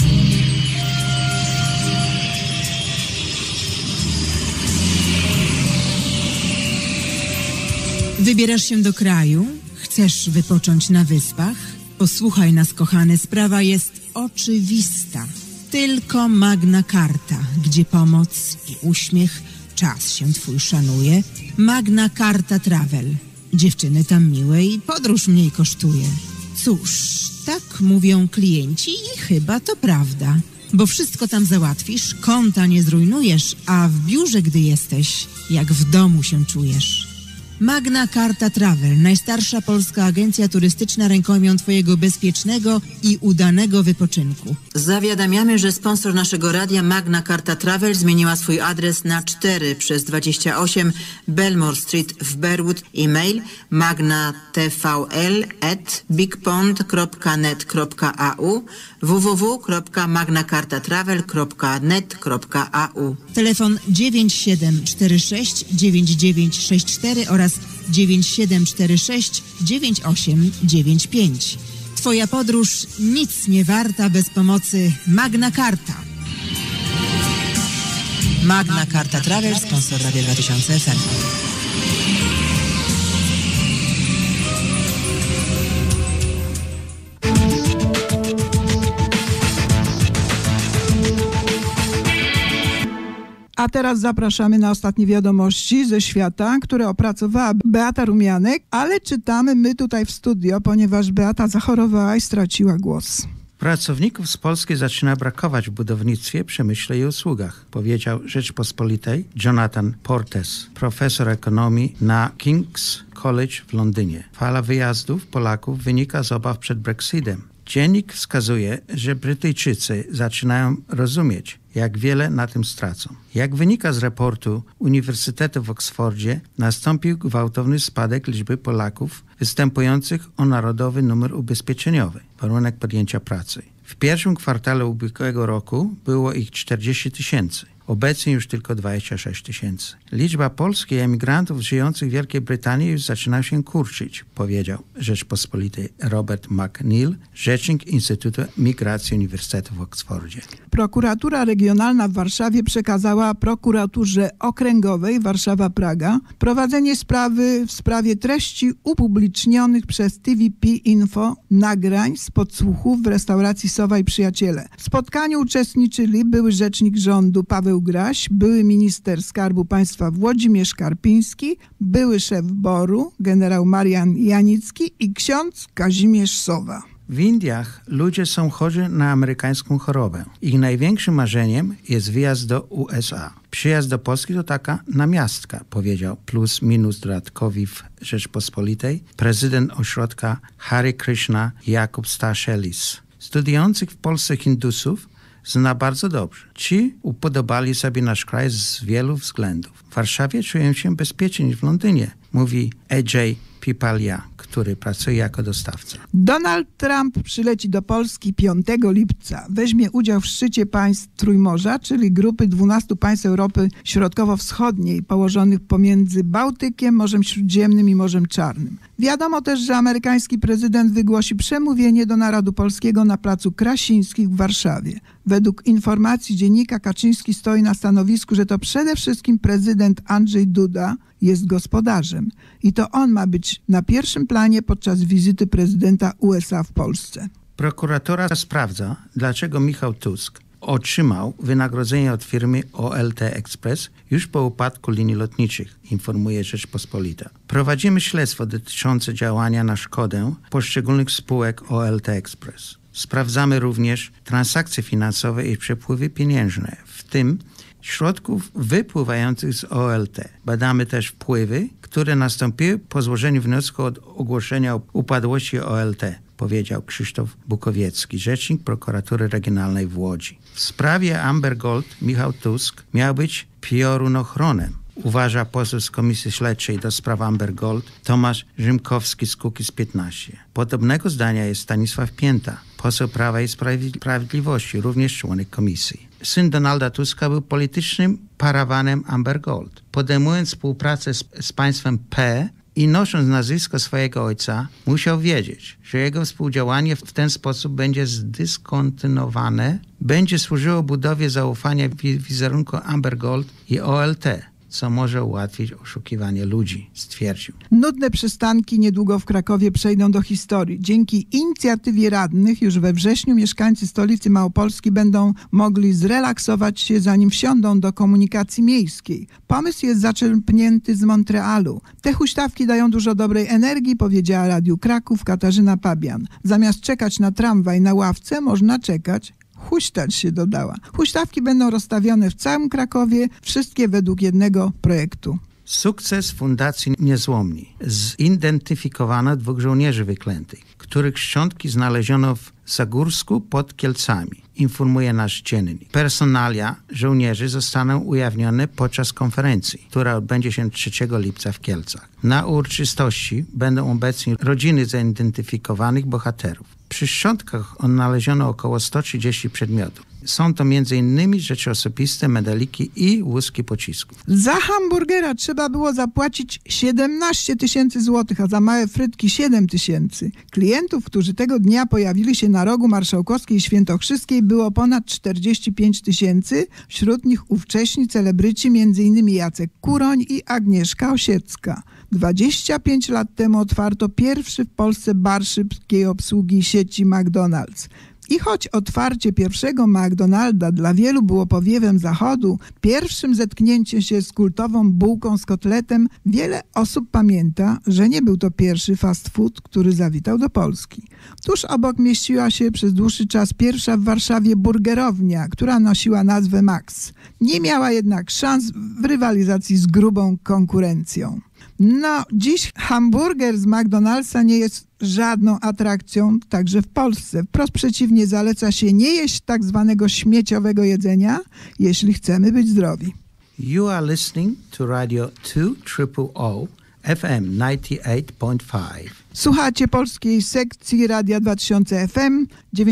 [SPEAKER 9] Wybierasz się do kraju? Chcesz wypocząć na wyspach? Posłuchaj nas, kochany, sprawa jest oczywista. Tylko Magna Carta, gdzie pomoc i uśmiech, czas się twój szanuje. Magna Carta Travel. Dziewczyny tam miłe i podróż mniej kosztuje. Cóż, tak mówią klienci i chyba to prawda. Bo wszystko tam załatwisz, konta nie zrujnujesz, a w biurze, gdy jesteś, jak w domu się czujesz. Magna Carta Travel, najstarsza polska agencja turystyczna, rękojmią twojego bezpiecznego i udanego wypoczynku. Zawiadamiamy, że sponsor naszego radia Magna Carta Travel zmieniła swój adres na 4/28 Belmore Street w Bearwood. E-mail magnatval@bigpond.net.au, www.magnacartatravel.net.au. Telefon 9746 9964 oraz 9746 9895. Twoja podróż nic nie warta bez pomocy Magna Carta. Magna Carta Travel, sponsor Radia 2000 FM.
[SPEAKER 2] A teraz zapraszamy na ostatnie wiadomości ze świata, które opracowała Beata Rumianek, ale czytamy my tutaj w studio, ponieważ Beata zachorowała i straciła głos.
[SPEAKER 10] Pracowników z Polski zaczyna brakować w budownictwie, przemyśle i usługach, powiedział Rzeczpospolitej Jonathan Portes, profesor ekonomii na King's College w Londynie. Fala wyjazdów Polaków wynika z obaw przed Brexitem. Dziennik wskazuje, że Brytyjczycy zaczynają rozumieć, jak wiele na tym stracą. Jak wynika z raportu Uniwersytetu w Oksfordzie, nastąpił gwałtowny spadek liczby Polaków występujących o narodowy numer ubezpieczeniowy, warunek podjęcia pracy. W pierwszym kwartale ubiegłego roku było ich 40 000. Obecnie już tylko 26 000. Liczba polskich emigrantów żyjących w Wielkiej Brytanii już zaczyna się kurczyć, powiedział Rzeczpospolitej Robert McNeil, rzecznik Instytutu Migracji Uniwersytetu w Oksfordzie.
[SPEAKER 2] Prokuratura Regionalna w Warszawie przekazała prokuraturze okręgowej Warszawa-Praga prowadzenie sprawy w sprawie treści upublicznionych przez TVP Info nagrań z podsłuchów w restauracji Sowa i Przyjaciele. W spotkaniu uczestniczyli były rzecznik rządu Paweł Graś, były minister Skarbu Państwa Włodzimierz Karpiński, były szef BOR-u generał Marian Janicki i ksiądz Kazimierz Sowa.
[SPEAKER 10] W Indiach ludzie są chorzy na amerykańską chorobę. Ich największym marzeniem jest wyjazd do USA. Przyjazd do Polski to taka namiastka, powiedział plus minus dodatkowi w Rzeczpospolitej prezydent ośrodka Hare Krishna Jakub Staszelis. Studiujących w Polsce Hindusów zna bardzo dobrze. Ci upodobali sobie nasz kraj z wielu względów. W Warszawie czują się bezpieczniej niż w Londynie, mówi AJ Pipalia, który pracuje jako dostawca.
[SPEAKER 2] Donald Trump przyleci do Polski 5 lipca. Weźmie udział w szczycie państw Trójmorza, czyli grupy 12 państw Europy Środkowo-Wschodniej, położonych pomiędzy Bałtykiem, Morzem Śródziemnym i Morzem Czarnym. Wiadomo też, że amerykański prezydent wygłosi przemówienie do narodu polskiego na placu Krasińskich w Warszawie. Według informacji dziennika Kaczyński stoi na stanowisku, że to przede wszystkim prezydent Andrzej Duda jest gospodarzem i to on ma być na pierwszym planie podczas wizyty prezydenta USA w Polsce.
[SPEAKER 10] Prokuratura sprawdza, dlaczego Michał Tusk otrzymał wynagrodzenie od firmy OLT Express już po upadku linii lotniczych, informuje Rzeczpospolita. Prowadzimy śledztwo dotyczące działania na szkodę poszczególnych spółek OLT Express. Sprawdzamy również transakcje finansowe i przepływy pieniężne, w tym środków wypływających z OLT. Badamy też wpływy, które nastąpiły po złożeniu wniosku o ogłoszenia upadłości OLT, powiedział Krzysztof Bukowiecki, rzecznik prokuratury regionalnej w Łodzi. W sprawie Amber Gold Michał Tusk miał być piorunochronem, uważa poseł z Komisji Śledczej do spraw Amber Gold Tomasz Rzymkowski z Kukiz15. Podobnego zdania jest Stanisław Pięta, poseł Prawa i Sprawiedliwości, również członek komisji. Syn Donalda Tuska był politycznym parawanem Amber Gold. Podejmując współpracę z państwem P i nosząc nazwisko swojego ojca, musiał wiedzieć, że jego współdziałanie w ten sposób będzie zdyskontynuowane, będzie służyło budowie zaufania wizerunku Amber Gold i OLT, co może ułatwić oszukiwanie ludzi, stwierdził.
[SPEAKER 2] Nudne przystanki niedługo w Krakowie przejdą do historii. Dzięki inicjatywie radnych już we wrześniu mieszkańcy stolicy Małopolski będą mogli zrelaksować się, zanim wsiądą do komunikacji miejskiej. Pomysł jest zaczerpnięty z Montrealu. Te huśtawki dają dużo dobrej energii, powiedziała Radiu Kraków Katarzyna Pabian. Zamiast czekać na tramwaj na ławce, można czekać, huśtać się dodała. Huśtawki będą rozstawione w całym Krakowie, wszystkie według jednego projektu.
[SPEAKER 10] Sukces Fundacji Niezłomni. Zidentyfikowano 2 żołnierzy wyklętych, których szczątki znaleziono w Zagórsku pod Kielcami, informuje nasz dziennik. Personalia żołnierzy zostaną ujawnione podczas konferencji, która odbędzie się 3 lipca w Kielcach. Na uroczystości będą obecni rodziny zidentyfikowanych bohaterów. Przy szczątkach odnaleziono około 130 przedmiotów. Są to m.in. rzeczy osobiste, medaliki i łuski pocisków.
[SPEAKER 2] Za hamburgera trzeba było zapłacić 17 000 złotych, a za małe frytki 7 000. Klientów, którzy tego dnia pojawili się na rogu Marszałkowskiej i Świętokrzyskiej, było ponad 45 000. Wśród nich ówcześni celebryci, m.in. Jacek Kuroń i Agnieszka Osiecka. 25 lat temu otwarto pierwszy w Polsce bar szybkiej obsługi sieci McDonald's. I choć otwarcie pierwszego McDonalda dla wielu było powiewem Zachodu, pierwszym zetknięciem się z kultową bułką z kotletem, wiele osób pamięta, że nie był to pierwszy fast food, który zawitał do Polski. Tuż obok mieściła się przez dłuższy czas pierwsza w Warszawie burgerownia, która nosiła nazwę Max. Nie miała jednak szans w rywalizacji z grubą konkurencją. No, dziś hamburger z McDonald'sa nie jest żadną atrakcją, także w Polsce. Wprost przeciwnie, zaleca się nie jeść tak zwanego śmieciowego jedzenia, jeśli chcemy być zdrowi.
[SPEAKER 10] You are listening to Radio 200 FM 98.5.
[SPEAKER 2] Słuchacie polskiej sekcji Radia 2000 FM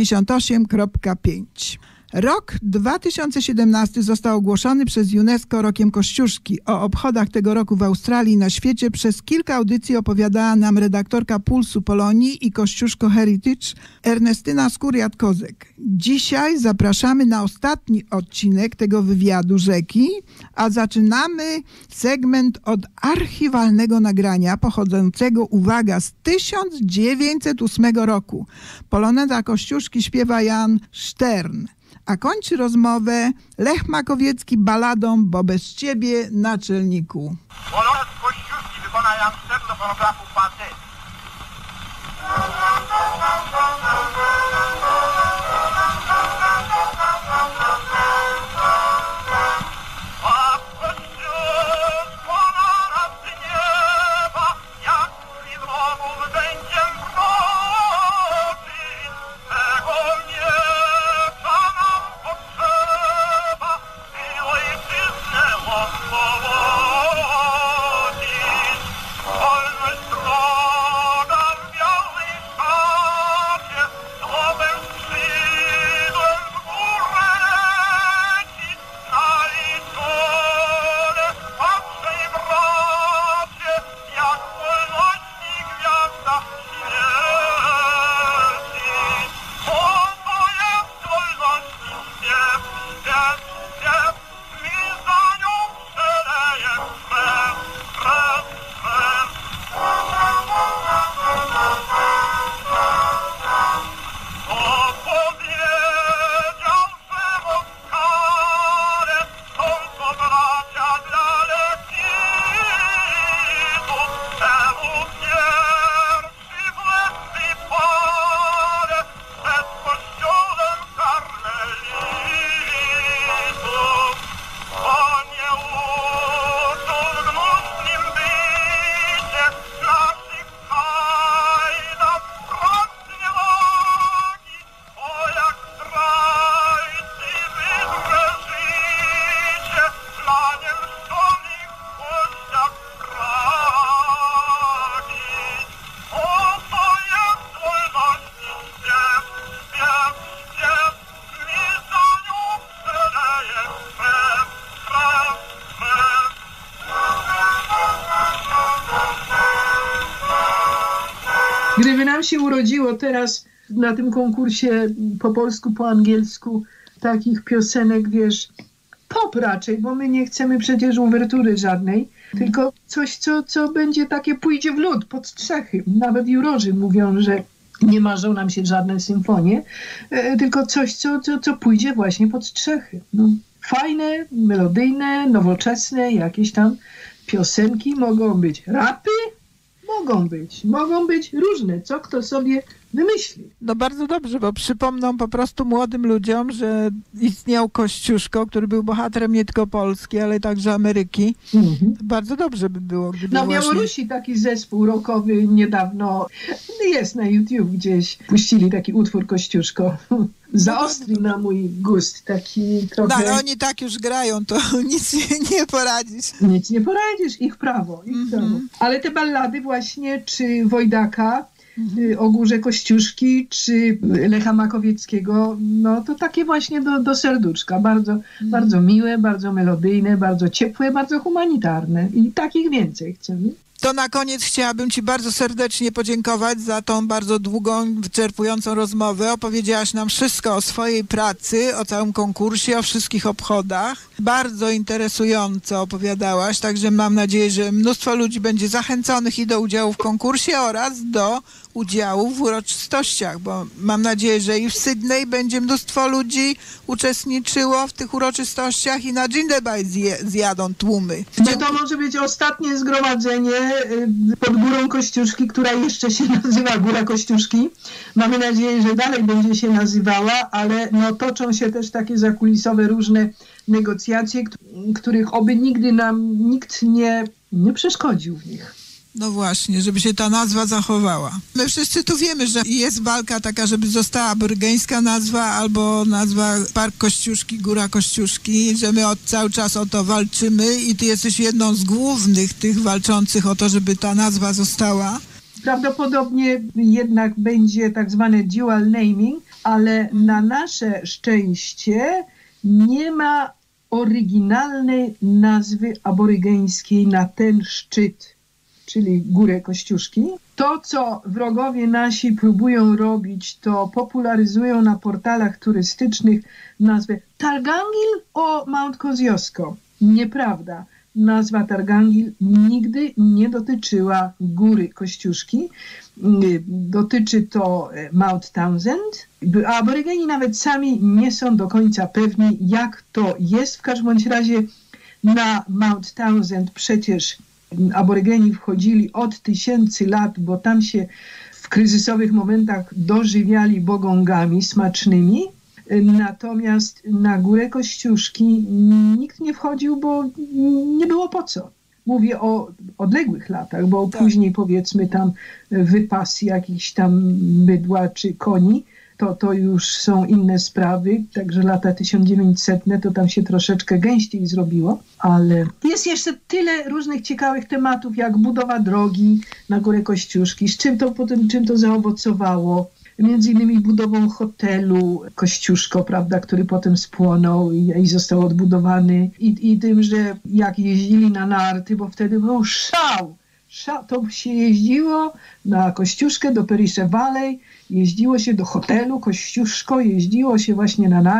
[SPEAKER 2] 98.5. Rok 2017 został ogłoszony przez UNESCO rokiem Kościuszki. O obchodach tego roku w Australii i na świecie przez kilka audycji opowiadała nam redaktorka Pulsu Polonii i Kościuszko Heritage Ernestyna Skóriat-Kozek. Dzisiaj zapraszamy na ostatni odcinek tego wywiadu Rzeki, a zaczynamy segment od archiwalnego nagrania pochodzącego, uwaga, z 1908 roku. Poloneza Kościuszki śpiewa Jan Stern. A kończy rozmowę Lech Makowiecki baladą Bo bez ciebie, naczelniku.
[SPEAKER 11] Polonez Kościuszki wykona Jan Stern do fonografu Paty.
[SPEAKER 3] Wolność
[SPEAKER 12] nam się urodziło teraz na tym konkursie po polsku, po angielsku takich piosenek, wiesz, pop raczej, bo my nie chcemy przecież uwertury żadnej, tylko coś, co będzie takie, pójdzie w lód, pod strzechy. Nawet jurorzy mówią, że nie marzą nam się żadne symfonie, tylko coś, co pójdzie właśnie pod strzechy. No, fajne, melodyjne, nowoczesne, jakieś tam piosenki, mogą być rapy, mogą być różne, co kto sobie wymyśli.
[SPEAKER 2] No bardzo dobrze, bo przypomną po prostu młodym ludziom, że istniał Kościuszko, który był bohaterem nie tylko Polski, ale także Ameryki. Bardzo dobrze by było, gdyby
[SPEAKER 12] Na Białorusi taki zespół rockowy niedawno jest na YouTube gdzieś. Puścili taki utwór Kościuszko. Zaostrzył na mój gust, taki trochę...
[SPEAKER 2] No ale oni tak już grają, to nic nie poradzisz.
[SPEAKER 12] Nic nie poradzisz, ich prawo. Ale te ballady właśnie, czy Wojdaka, o Górze Kościuszki, czy Lecha Makowieckiego, no to takie właśnie do serduszka. Bardzo miłe, bardzo melodyjne, bardzo ciepłe, bardzo humanitarne. I takich więcej chcemy.
[SPEAKER 2] To na koniec chciałabym Ci bardzo serdecznie podziękować za tą bardzo długą, wyczerpującą rozmowę. Opowiedziałaś nam wszystko o swojej pracy, o całym konkursie, o wszystkich obchodach. Bardzo interesująco opowiadałaś, także mam nadzieję, że mnóstwo ludzi będzie zachęconych i do udziału w konkursie oraz do udziału w uroczystościach, bo mam nadzieję, że i w Sydney będzie mnóstwo ludzi uczestniczyło w tych uroczystościach i na Jindabyne zjadą tłumy.
[SPEAKER 12] No to może być ostatnie zgromadzenie pod Górą Kościuszki, która jeszcze się nazywa Góra Kościuszki. Mamy nadzieję, że dalej będzie się nazywała, ale no toczą się też takie zakulisowe różne negocjacje, których oby nigdy nam nikt nie przeszkodził w nich.
[SPEAKER 2] No właśnie, żeby się ta nazwa zachowała. My wszyscy tu wiemy, że jest walka taka, żeby została aborygeńska nazwa albo nazwa Park Kościuszki, Góra Kościuszki, że my cały czas o to walczymy i ty jesteś jedną z głównych tych walczących o to, żeby ta nazwa została.
[SPEAKER 12] Prawdopodobnie jednak będzie tak zwany dual naming, ale na nasze szczęście nie ma oryginalnej nazwy aborygeńskiej na ten szczyt, czyli Górę Kościuszki. To, co wrogowie nasi próbują robić, to popularyzują na portalach turystycznych nazwę Targangil o Mount Kosciuszko. Nieprawda. Nazwa Targangil nigdy nie dotyczyła Góry Kościuszki. Dotyczy to Mount Townsend. A aborygeni nawet sami nie są do końca pewni, jak to jest. W każdym bądź razie na Mount Townsend przecież aborygeni wchodzili od 1000 lat, bo tam się w kryzysowych momentach dożywiali bogongami smacznymi. Natomiast na Górę Kościuszki nikt nie wchodził, bo nie było po co. Mówię o odległych latach, bo później powiedzmy tam wypas jakichś tam bydła czy koni, to już są inne sprawy, także lata 1900 to tam się troszeczkę gęściej zrobiło, ale jest jeszcze tyle różnych ciekawych tematów, jak budowa drogi na Górę Kościuszki, z czym to zaowocowało, między innymi budową hotelu Kościuszko, prawda, który potem spłonął i został odbudowany i tym, że jak jeździli na narty, bo wtedy był szał, to się jeździło na Kościuszkę do Perisher Valley, jeździło się do hotelu Kościuszko, jeździło się właśnie na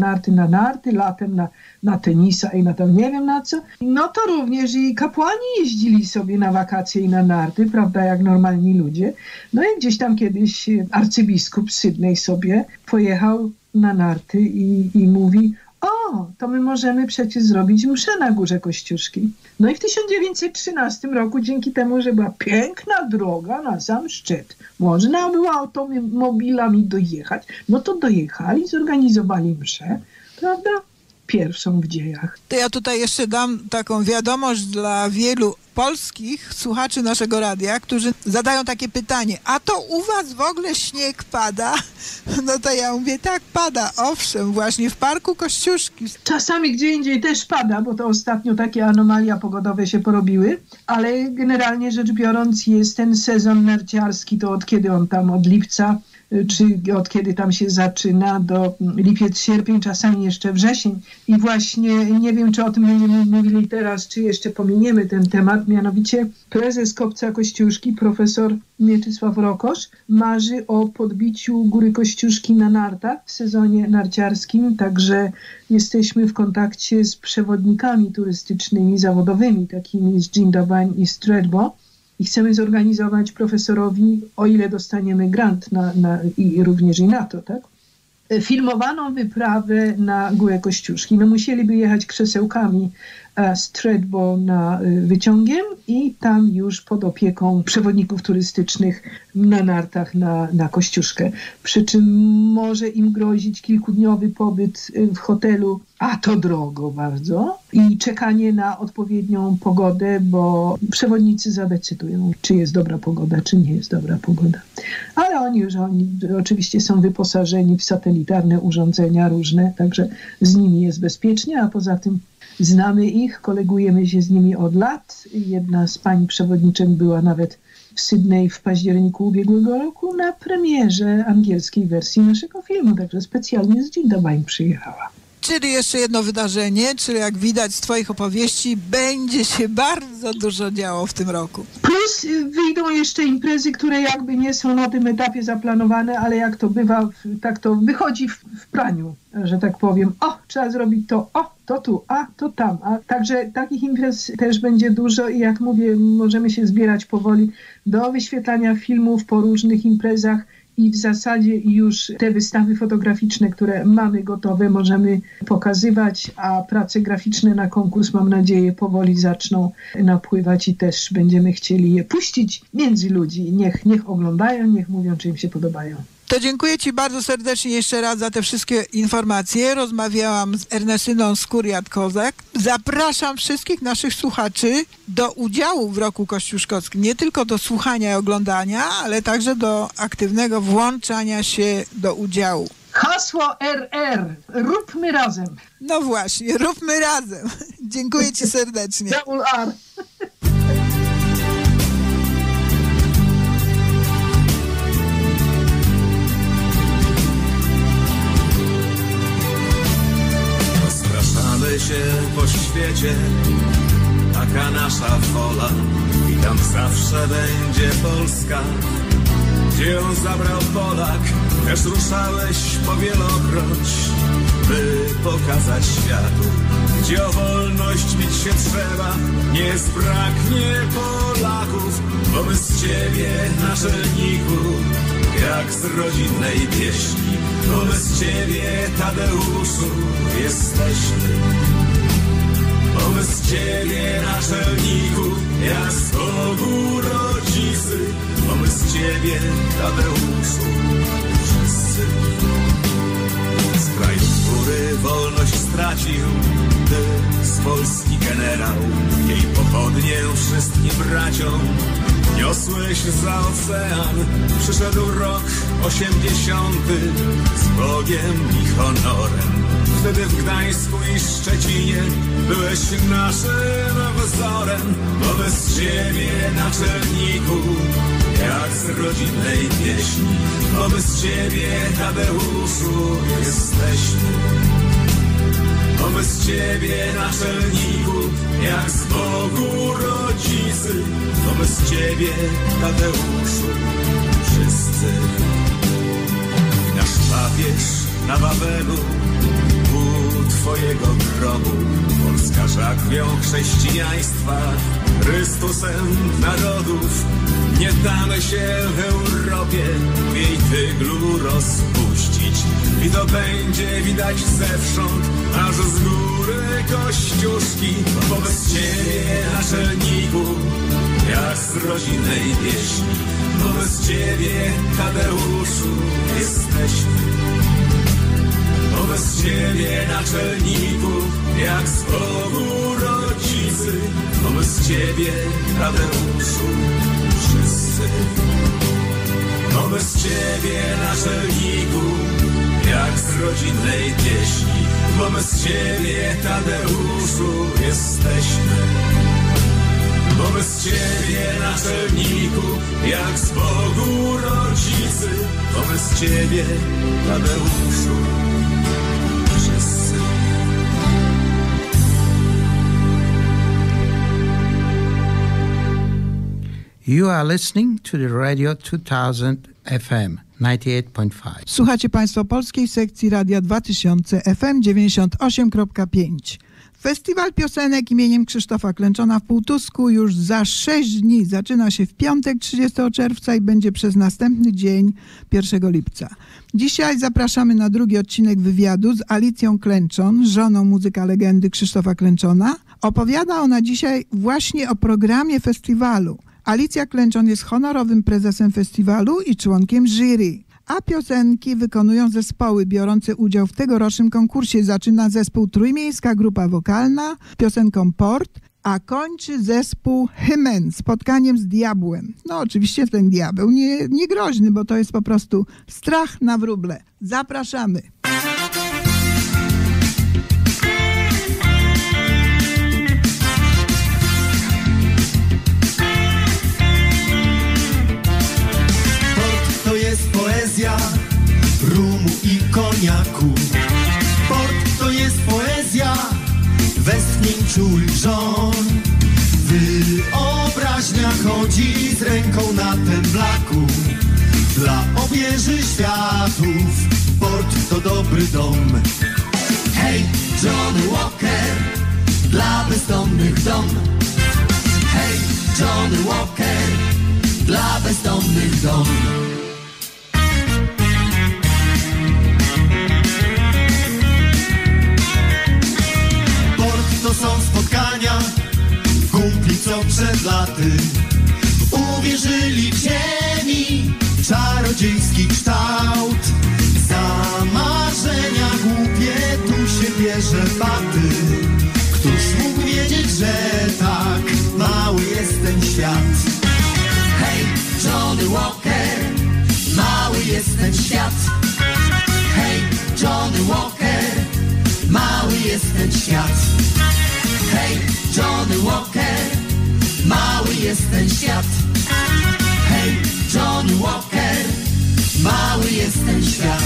[SPEAKER 12] narty, latem na tenisa i na to nie wiem na co. No to również i kapłani jeździli sobie na wakacje i na narty, prawda, jak normalni ludzie. No i gdzieś tam kiedyś arcybiskup Sydney sobie pojechał na narty i mówi: o, to my możemy przecież zrobić mszę na Górze Kościuszki. No i w 1913 roku, dzięki temu, że była piękna droga na sam szczyt, można było automobilami dojechać, no to dojechali, zorganizowali mszę, prawda? Pierwszą w dziejach.
[SPEAKER 2] To ja tutaj jeszcze dam taką wiadomość dla wielu polskich słuchaczy naszego radia, którzy zadają takie pytanie: a to u was w ogóle śnieg pada? No to ja mówię: tak, pada, owszem, właśnie w Parku Kościuszki.
[SPEAKER 12] Czasami gdzie indziej też pada, bo to ostatnio takie anomalia pogodowe się porobiły, ale generalnie rzecz biorąc jest ten sezon narciarski, to od kiedy on tam? Od lipca czy od kiedy tam się zaczyna, do lipiec, sierpień, czasami jeszcze wrzesień. I właśnie nie wiem, czy o tym będziemy mówili teraz, czy jeszcze pominiemy ten temat, mianowicie prezes Kopca Kościuszki, profesor Mieczysław Rokosz, marzy o podbiciu Góry Kościuszki na nartach w sezonie narciarskim, także jesteśmy w kontakcie z przewodnikami turystycznymi, zawodowymi, takimi z Jindabyne i Stretbo, i chcemy zorganizować profesorowi, o ile dostaniemy grant i również i na to, tak? Filmowaną wyprawę na Górę Kościuszki. No musieliby jechać krzesełkami Stretbo wyciągiem i tam już pod opieką przewodników turystycznych na nartach na Kościuszkę. Przy czym może im grozić kilkudniowy pobyt w hotelu, a to drogo bardzo, i czekanie na odpowiednią pogodę, bo przewodnicy zadecydują, czy jest dobra pogoda, czy nie jest dobra pogoda. Ale oni oczywiście są wyposażeni w satelitarne urządzenia różne, także z nimi jest bezpiecznie, a poza tym znamy ich, kolegujemy się z nimi od lat. Jedna z pań przewodniczek była nawet w Sydney w październiku ubiegłego roku na premierze angielskiej wersji naszego filmu, także specjalnie z Jindabyne przyjechała.
[SPEAKER 2] Czyli jeszcze jedno wydarzenie, czyli jak widać z twoich opowieści, będzie się bardzo dużo działo w tym roku.
[SPEAKER 12] Plus wyjdą jeszcze imprezy, które jakby nie są na tym etapie zaplanowane, ale jak to bywa, tak to wychodzi w praniu, że tak powiem. O, trzeba zrobić to, o, to tu, a, to tam. Także takich imprez też będzie dużo i jak mówię, możemy się zbierać powoli do wyświetlania filmów po różnych imprezach. I w zasadzie już te wystawy fotograficzne, które mamy gotowe, możemy pokazywać, a prace graficzne na konkurs, mam nadzieję, powoli zaczną napływać i też będziemy chcieli je puścić między ludzi. Niech oglądają, niech mówią, czy im się podobają.
[SPEAKER 2] To dziękuję Ci bardzo serdecznie jeszcze raz za te wszystkie informacje. Rozmawiałam z Ernestyną Skuriat-Kozak. Zapraszam wszystkich naszych słuchaczy do udziału w Roku Kościuszkowskim. Nie tylko do słuchania i oglądania, ale także do aktywnego włączania się do udziału.
[SPEAKER 12] Hasło RR. Róbmy razem.
[SPEAKER 2] No właśnie, róbmy razem. Dziękuję Ci serdecznie.
[SPEAKER 12] Double R.
[SPEAKER 3] Rozpraszamy się po świecie, taka nasza wola, i tam zawsze będzie Polska. Gdzie ją zabrał Polak, też ruszałeś powielokroć, by pokazać światu, gdzie o wolność bić się trzeba, nie zbraknie Polaków, bo my z ciebie, naczelniku, jak z rodzinnej pieśni, bo my z ciebie, Tadeuszu, jesteśmy. Bo my z ciebie, naczelniku, jak z Bogu rodzicy, bo my z ciebie, Tadeuszu, wszyscy. Z kraju, który wolność stracił, ty z Polski generał, jej pochodnię wszystkim braciom niosłeś za ocean. Przyszedł rok 80 z Bogiem i honorem. Wtedy w Gdańsku i Szczecinie byłeś naszym wzorem, bo my z ciebie, naczelniku, jak z rodzinnej pieśni, bo my z ciebie, Tadeuszu, jesteśmy. Bo my z ciebie, naczelniku, jak z Bogu rodzicy, bo my z ciebie, Tadeuszu, wszyscy. Nasz papież na Wawelu u twojego grobu, Polska żakwą chrześcijaństwa, Chrystusem narodów. Nie damy się w Europie w jej tyglu rozpuścić, i to będzie widać zewsząd, aż z góry Kościuszki, bo my z ciebie, naczelniku, jak z rodzinnej pieśni, bo my z ciebie, Tadeuszu, jesteśmy. Bo my z ciebie, naczelniku, jak z Bogu rodzicy, bo my z ciebie, Tadeuszu, wszyscy. Bo my z ciebie, naczelniku, jak z rodzinnej pieśni, bo my z ciebie, Tadeuszu, jesteśmy. bo bez ciebie naczelniku, jak z Bogu rodzicy, to bez ciebie, Tadeuszu, wszyscy.
[SPEAKER 10] You are listening to the Radio 2000 FM 98.5.
[SPEAKER 2] Słuchacie Państwo polskiej sekcji Radia 2000 FM 98.5. Festiwal Piosenek imieniem Krzysztofa Klęczona w Półtusku już za 6 dni. Zaczyna się w piątek 30 czerwca i będzie przez następny dzień 1 lipca. Dzisiaj zapraszamy na drugi odcinek wywiadu z Alicją Klęczon, żoną muzyka legendy Krzysztofa Klęczona. Opowiada ona dzisiaj właśnie o programie festiwalu. Alicja Klęczon jest honorowym prezesem festiwalu i członkiem jury. A piosenki wykonują zespoły biorące udział w tegorocznym konkursie. Zaczyna zespół Trójmiejska Grupa Wokalna piosenką Port, a kończy zespół Hymen spotkaniem z diabłem. No oczywiście ten diabeł nie groźny, bo to jest po prostu strach na wróble. Zapraszamy.
[SPEAKER 13] Rumu i koniaku. Port to jest poezja, westchnień czul żon. Wyobraźnia chodzi z ręką na temblaku. Dla obieży światów port to dobry dom. Hej, Johnny Walker, dla bezdomnych dom. Hej, Johnny Walker, dla bezdomnych dom. To są spotkania kumpli, co przed laty uwierzyli w ziemi czarodziejski kształt. Za marzenia głupie tu się bierze baty. Któż mógł wiedzieć, że tak mały jest ten świat? Hej, Johnny Walker, mały jest ten świat. Hej, Johnny Walker, mały jest ten świat. Hej, Johnny Walker, mały jest ten świat. Hej, Johnny Walker, mały jest ten świat.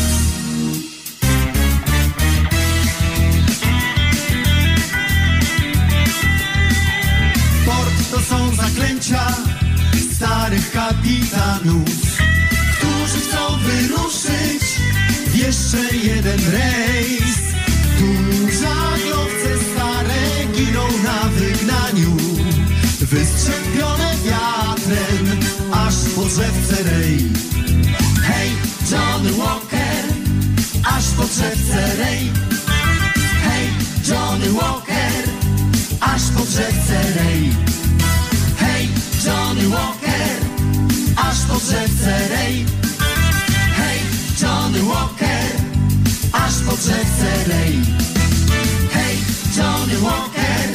[SPEAKER 13] Port to są zaklęcia starych kapitanów, którzy chcą wyruszyć w jeszcze jeden rejs. Tu żaglowce stare giną na wygnaniu, wystrzępione wiatrem, aż po drzewce rej. Hej, Johnny Walker, aż po drzewce rej. Hej, Johnny Walker, aż po drzewce rej. Hej, Johnny Walker, aż po drzewce rej. Hej, Johnny Walker, aż po drzewce rej. Hej, Johnny Walker.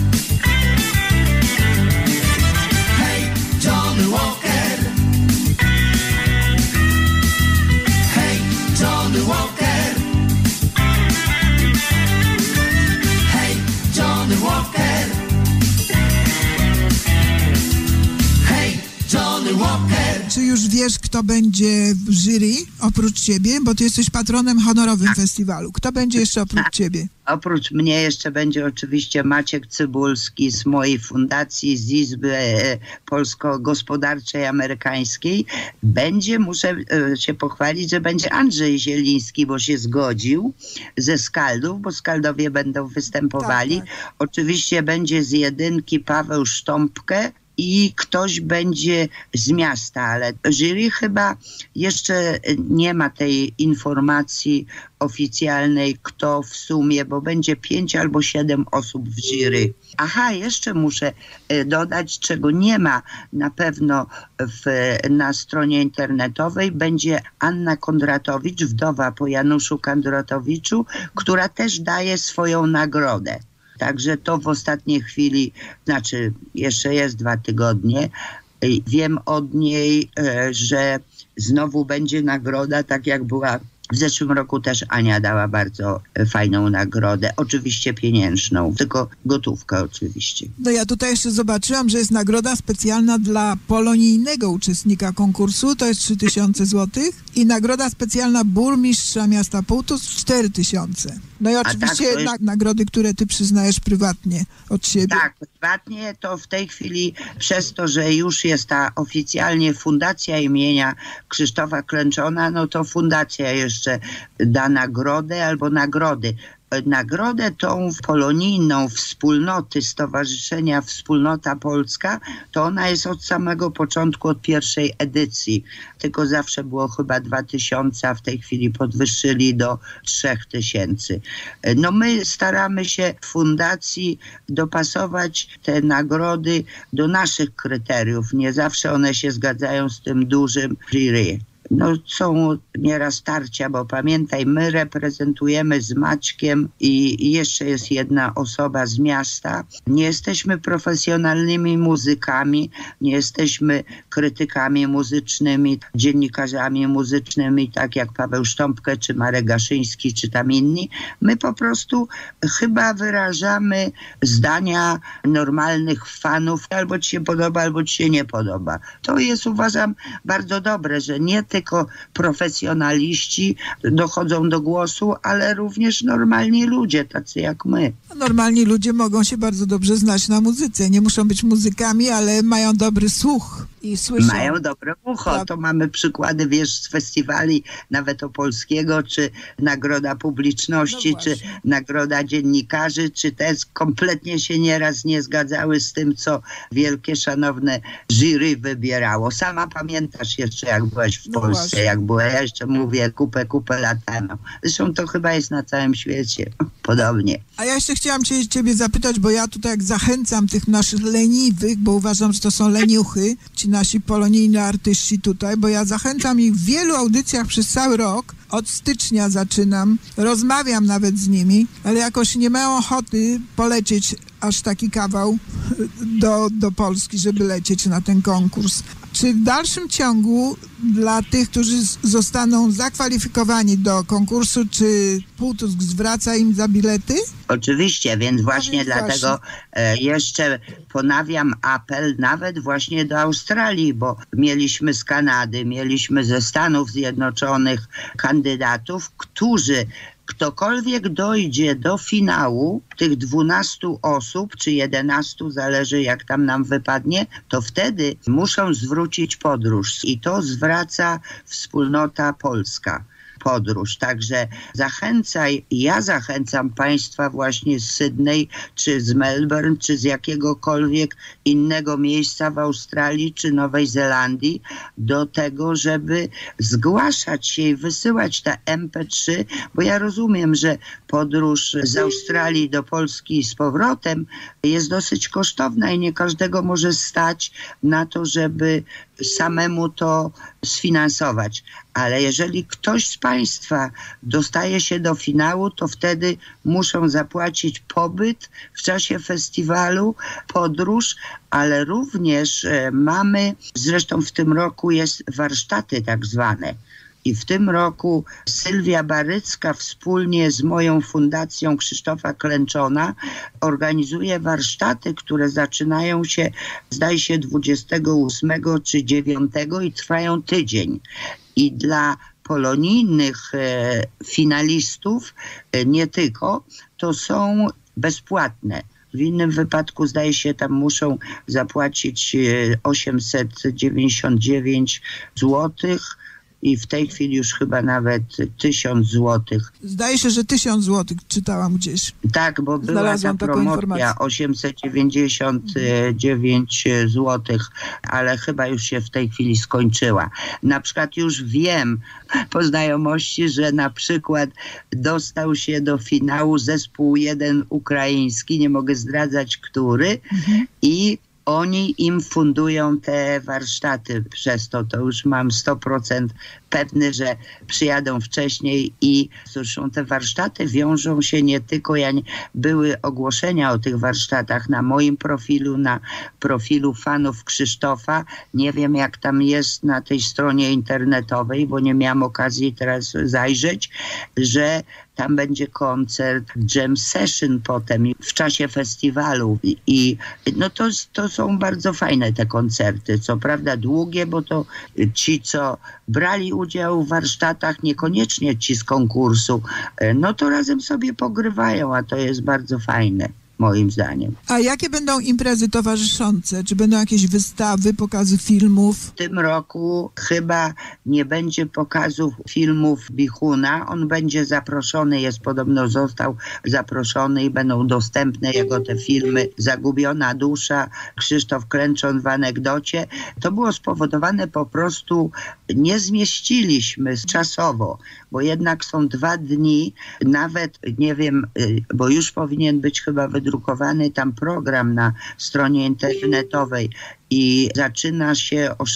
[SPEAKER 13] Hej, Johnny Walker. Hej, Johnny Walker. Hej, Johnny Walker. Hej, Johnny Walker.
[SPEAKER 2] Czy już wiesz, kto będzie w jury oprócz ciebie? Bo ty jesteś patronem honorowym festiwalu. Kto będzie jeszcze oprócz ciebie?
[SPEAKER 14] Oprócz mnie jeszcze będzie oczywiście Maciek Cybulski z mojej fundacji, z Izby Polsko-Gospodarczej Amerykańskiej. Muszę się pochwalić, że będzie Andrzej Zieliński, bo się zgodził, ze Skaldów, bo Skaldowie będą występowali. Tak. Oczywiście będzie z Jedynki Paweł Sztąpkę i ktoś będzie z miasta, ale jury chyba jeszcze nie ma tej informacji oficjalnej, kto w sumie, bo będzie 5 albo 7 osób w jury. Aha, jeszcze muszę dodać, czego nie ma na pewno na stronie internetowej. Będzie Anna Kondratowicz, wdowa po Januszu Kondratowiczu, która też daje swoją nagrodę. Także to w ostatniej chwili, znaczy jeszcze jest 2 tygodnie. Wiem od niej, że znowu będzie nagroda, tak jak była W zeszłym roku też Ania dała bardzo fajną nagrodę, oczywiście pieniężną, tylko gotówkę oczywiście.
[SPEAKER 2] No ja tutaj jeszcze zobaczyłam, że jest nagroda specjalna dla polonijnego uczestnika konkursu, to jest 3000 zł i nagroda specjalna burmistrza miasta Półtus 4000. No i oczywiście nagrody, które ty przyznajesz prywatnie od siebie.
[SPEAKER 14] Tak, prywatnie to w tej chwili przez to, że już jest ta oficjalnie fundacja imienia Krzysztofa Klęczona, no to fundacja jeszcze da nagrodę albo nagrody. Nagrodę tą polonijną wspólnoty Stowarzyszenia Wspólnota Polska, to ona jest od samego początku, od pierwszej edycji. Tylko zawsze było chyba 2000, a w tej chwili podwyższyli do 3000. No my staramy się w fundacji dopasować te nagrody do naszych kryteriów. Nie zawsze one się zgadzają z tym dużym jury. No są nieraz tarcia, bo pamiętaj, my reprezentujemy z Maćkiem i jeszcze jest jedna osoba z miasta. Nie jesteśmy profesjonalnymi muzykami, nie jesteśmy krytykami muzycznymi, dziennikarzami muzycznymi, tak jak Paweł Sztąpkę, czy Marek Gaszyński, czy tam inni. My po prostu chyba wyrażamy zdania normalnych fanów, albo ci się podoba, albo ci się nie podoba. To jest, uważam, bardzo dobre, że nie tylko profesjonaliści dochodzą do głosu, ale również normalni ludzie, tacy jak my.
[SPEAKER 2] Normalni ludzie mogą się bardzo dobrze znać na muzyce. Nie muszą być muzykami, ale mają dobry słuch i słyszą.
[SPEAKER 14] Mają dobre ucho. Tak. To mamy przykłady, wiesz, z festiwali nawet opolskiego, czy Nagroda Publiczności, czy Nagroda Dziennikarzy, czy te kompletnie się nieraz nie zgadzały z tym, co wielkie, szanowne jury wybierało. Sama pamiętasz jeszcze, jak byłaś w Polsce, jak była, ja jeszcze mówię, kupę lat temu. Zresztą to chyba jest na całym świecie podobnie.
[SPEAKER 2] A ja jeszcze chciałam ciebie zapytać, bo ja tutaj jak zachęcam tych naszych leniwych, bo uważam, że to są leniuchy, ci nasi polonijni artyści tutaj, bo ja zachęcam ich w wielu audycjach przez cały rok, od stycznia zaczynam, rozmawiam nawet z nimi, ale jakoś nie mają ochoty polecieć aż taki kawał do Polski, żeby lecieć na ten konkurs. Czy w dalszym ciągu dla tych, którzy zostaną zakwalifikowani do konkursu, czy Półtusk zwraca im za bilety?
[SPEAKER 14] Oczywiście, więc właśnie dlatego jeszcze ponawiam apel nawet właśnie do Australii, bo mieliśmy z Kanady, mieliśmy ze Stanów Zjednoczonych kandydatów, którzy ktokolwiek dojdzie do finału, tych 12 osób, czy 11, zależy jak tam nam wypadnie, to wtedy muszą zwrócić podróż i to zwraca Wspólnota Polska. Podróż. Także ja zachęcam Państwa właśnie z Sydney, czy z Melbourne, czy z jakiegokolwiek innego miejsca w Australii, czy Nowej Zelandii do tego, żeby zgłaszać się i wysyłać te MP3, bo ja rozumiem, że podróż z Australii do Polski z powrotem jest dosyć kosztowna i nie każdego może stać na to, żeby samemu to sfinansować. Ale jeżeli ktoś z Państwa dostaje się do finału, to wtedy muszą zapłacić pobyt w czasie festiwalu, podróż, ale również mamy, zresztą w tym roku jest warsztaty tak zwane. I w tym roku Sylwia Barycka wspólnie z moją fundacją Krzysztofa Klęczona organizuje warsztaty, które zaczynają się, zdaje się, 28 czy 9 i trwają tydzień. I dla polonijnych finalistów, nie tylko, to są bezpłatne. W innym wypadku, zdaje się, tam muszą zapłacić 899 złotych. I w tej chwili już chyba nawet 1000 złotych.
[SPEAKER 2] Zdaje się, że 1000 złotych czytałam gdzieś.
[SPEAKER 14] Tak, bo była ta promocja 899 złotych, ale chyba już się w tej chwili skończyła. Na przykład już wiem po znajomości, że na przykład dostał się do finału zespół jeden ukraiński, nie mogę zdradzać który, i oni im fundują te warsztaty przez to już mam 100% pewny, że przyjadą wcześniej i zresztą te warsztaty wiążą się nie tylko, były ogłoszenia o tych warsztatach na moim profilu, na profilu fanów Krzysztofa. Nie wiem, jak tam jest na tej stronie internetowej, bo nie miałam okazji teraz zajrzeć, że tam będzie koncert, jam session potem w czasie festiwalu i no to są bardzo fajne te koncerty. Co prawda długie, bo to ci, co brali udział w warsztatach, niekoniecznie ci z konkursu, no to razem sobie pogrywają, a to jest bardzo fajne. Moim zdaniem.
[SPEAKER 2] A jakie będą imprezy towarzyszące? Czy będą jakieś wystawy, pokazy filmów?
[SPEAKER 14] W tym roku chyba nie będzie pokazów filmów Bichuna. On będzie zaproszony, został zaproszony i będą dostępne jego te filmy Zagubiona dusza, Krzysztof Klęczon w anegdocie. To było spowodowane po prostu, nie zmieściliśmy czasowo, bo jednak są 2 dni, nawet nie wiem, bo już powinien być chyba wydrukowany tam program na stronie internetowej i zaczyna się o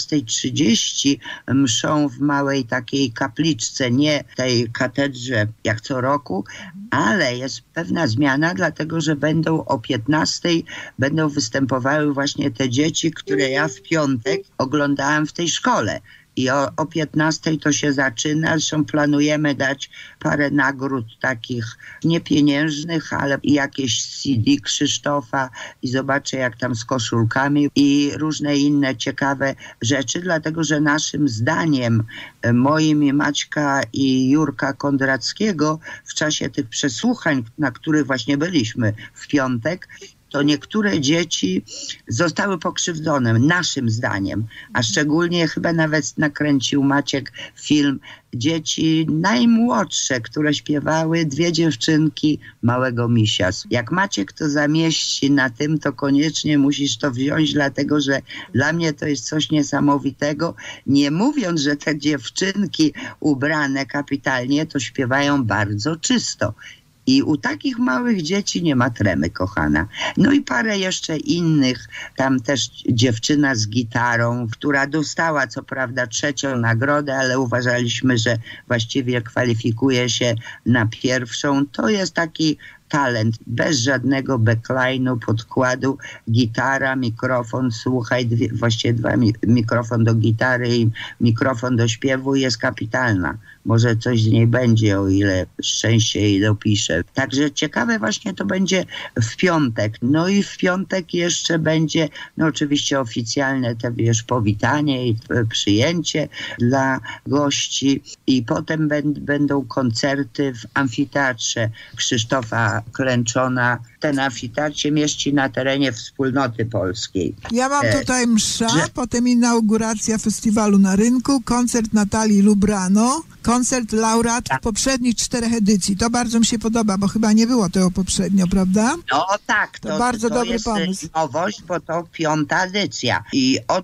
[SPEAKER 14] 16:30 mszą w małej takiej kapliczce, nie tej katedrze jak co roku, ale jest pewna zmiana, dlatego że będą o 15:00 będą występowały właśnie te dzieci, które ja w piątek oglądałam w tej szkole. I o 15:00 to się zaczyna. Zresztą planujemy dać parę nagród takich niepieniężnych, ale jakieś CD Krzysztofa i zobaczę, jak tam z koszulkami i różne inne ciekawe rzeczy, dlatego że naszym zdaniem, moim i Maćka i Jurka Kondrackiego, w czasie tych przesłuchań, na których właśnie byliśmy w piątek, to niektóre dzieci zostały pokrzywdzone, naszym zdaniem, a szczególnie chyba nawet nakręcił Maciek film dzieci najmłodsze, które śpiewały 2 dziewczynki Małego Misia. Jak Maciek to zamieści na tym, to koniecznie musisz to wziąć, dlatego że dla mnie to jest coś niesamowitego. Nie mówiąc, że te dziewczynki ubrane kapitalnie, to śpiewają bardzo czysto. I u takich małych dzieci nie ma tremy, kochana. No i parę jeszcze innych. Tam też dziewczyna z gitarą, która dostała co prawda 3. nagrodę, ale uważaliśmy, że właściwie kwalifikuje się na 1. To jest taki talent, bez żadnego backline'u, podkładu, gitara, mikrofon, słuchaj, właściwie 2 mikrofon do gitary i mikrofon do śpiewu, jest kapitalna. Może coś z niej będzie, o ile szczęście jej dopisze. Także ciekawe właśnie to będzie w piątek. No i w piątek jeszcze będzie, no oczywiście oficjalne te, powitanie i przyjęcie dla gości i potem będą koncerty w amfiteatrze Krzysztofa Klęczona. Ten amfiteatr się mieści na terenie Wspólnoty Polskiej.
[SPEAKER 2] Ja mam tutaj msza, potem inauguracja festiwalu na rynku, koncert Natalii Lubrano, koncert laureatów poprzednich 4 edycji. To bardzo mi się podoba, bo chyba nie było tego poprzednio, prawda?
[SPEAKER 14] No tak,
[SPEAKER 2] to bardzo dobry
[SPEAKER 14] jest
[SPEAKER 2] pomysł.
[SPEAKER 14] Nowość, bo to 5. edycja. I od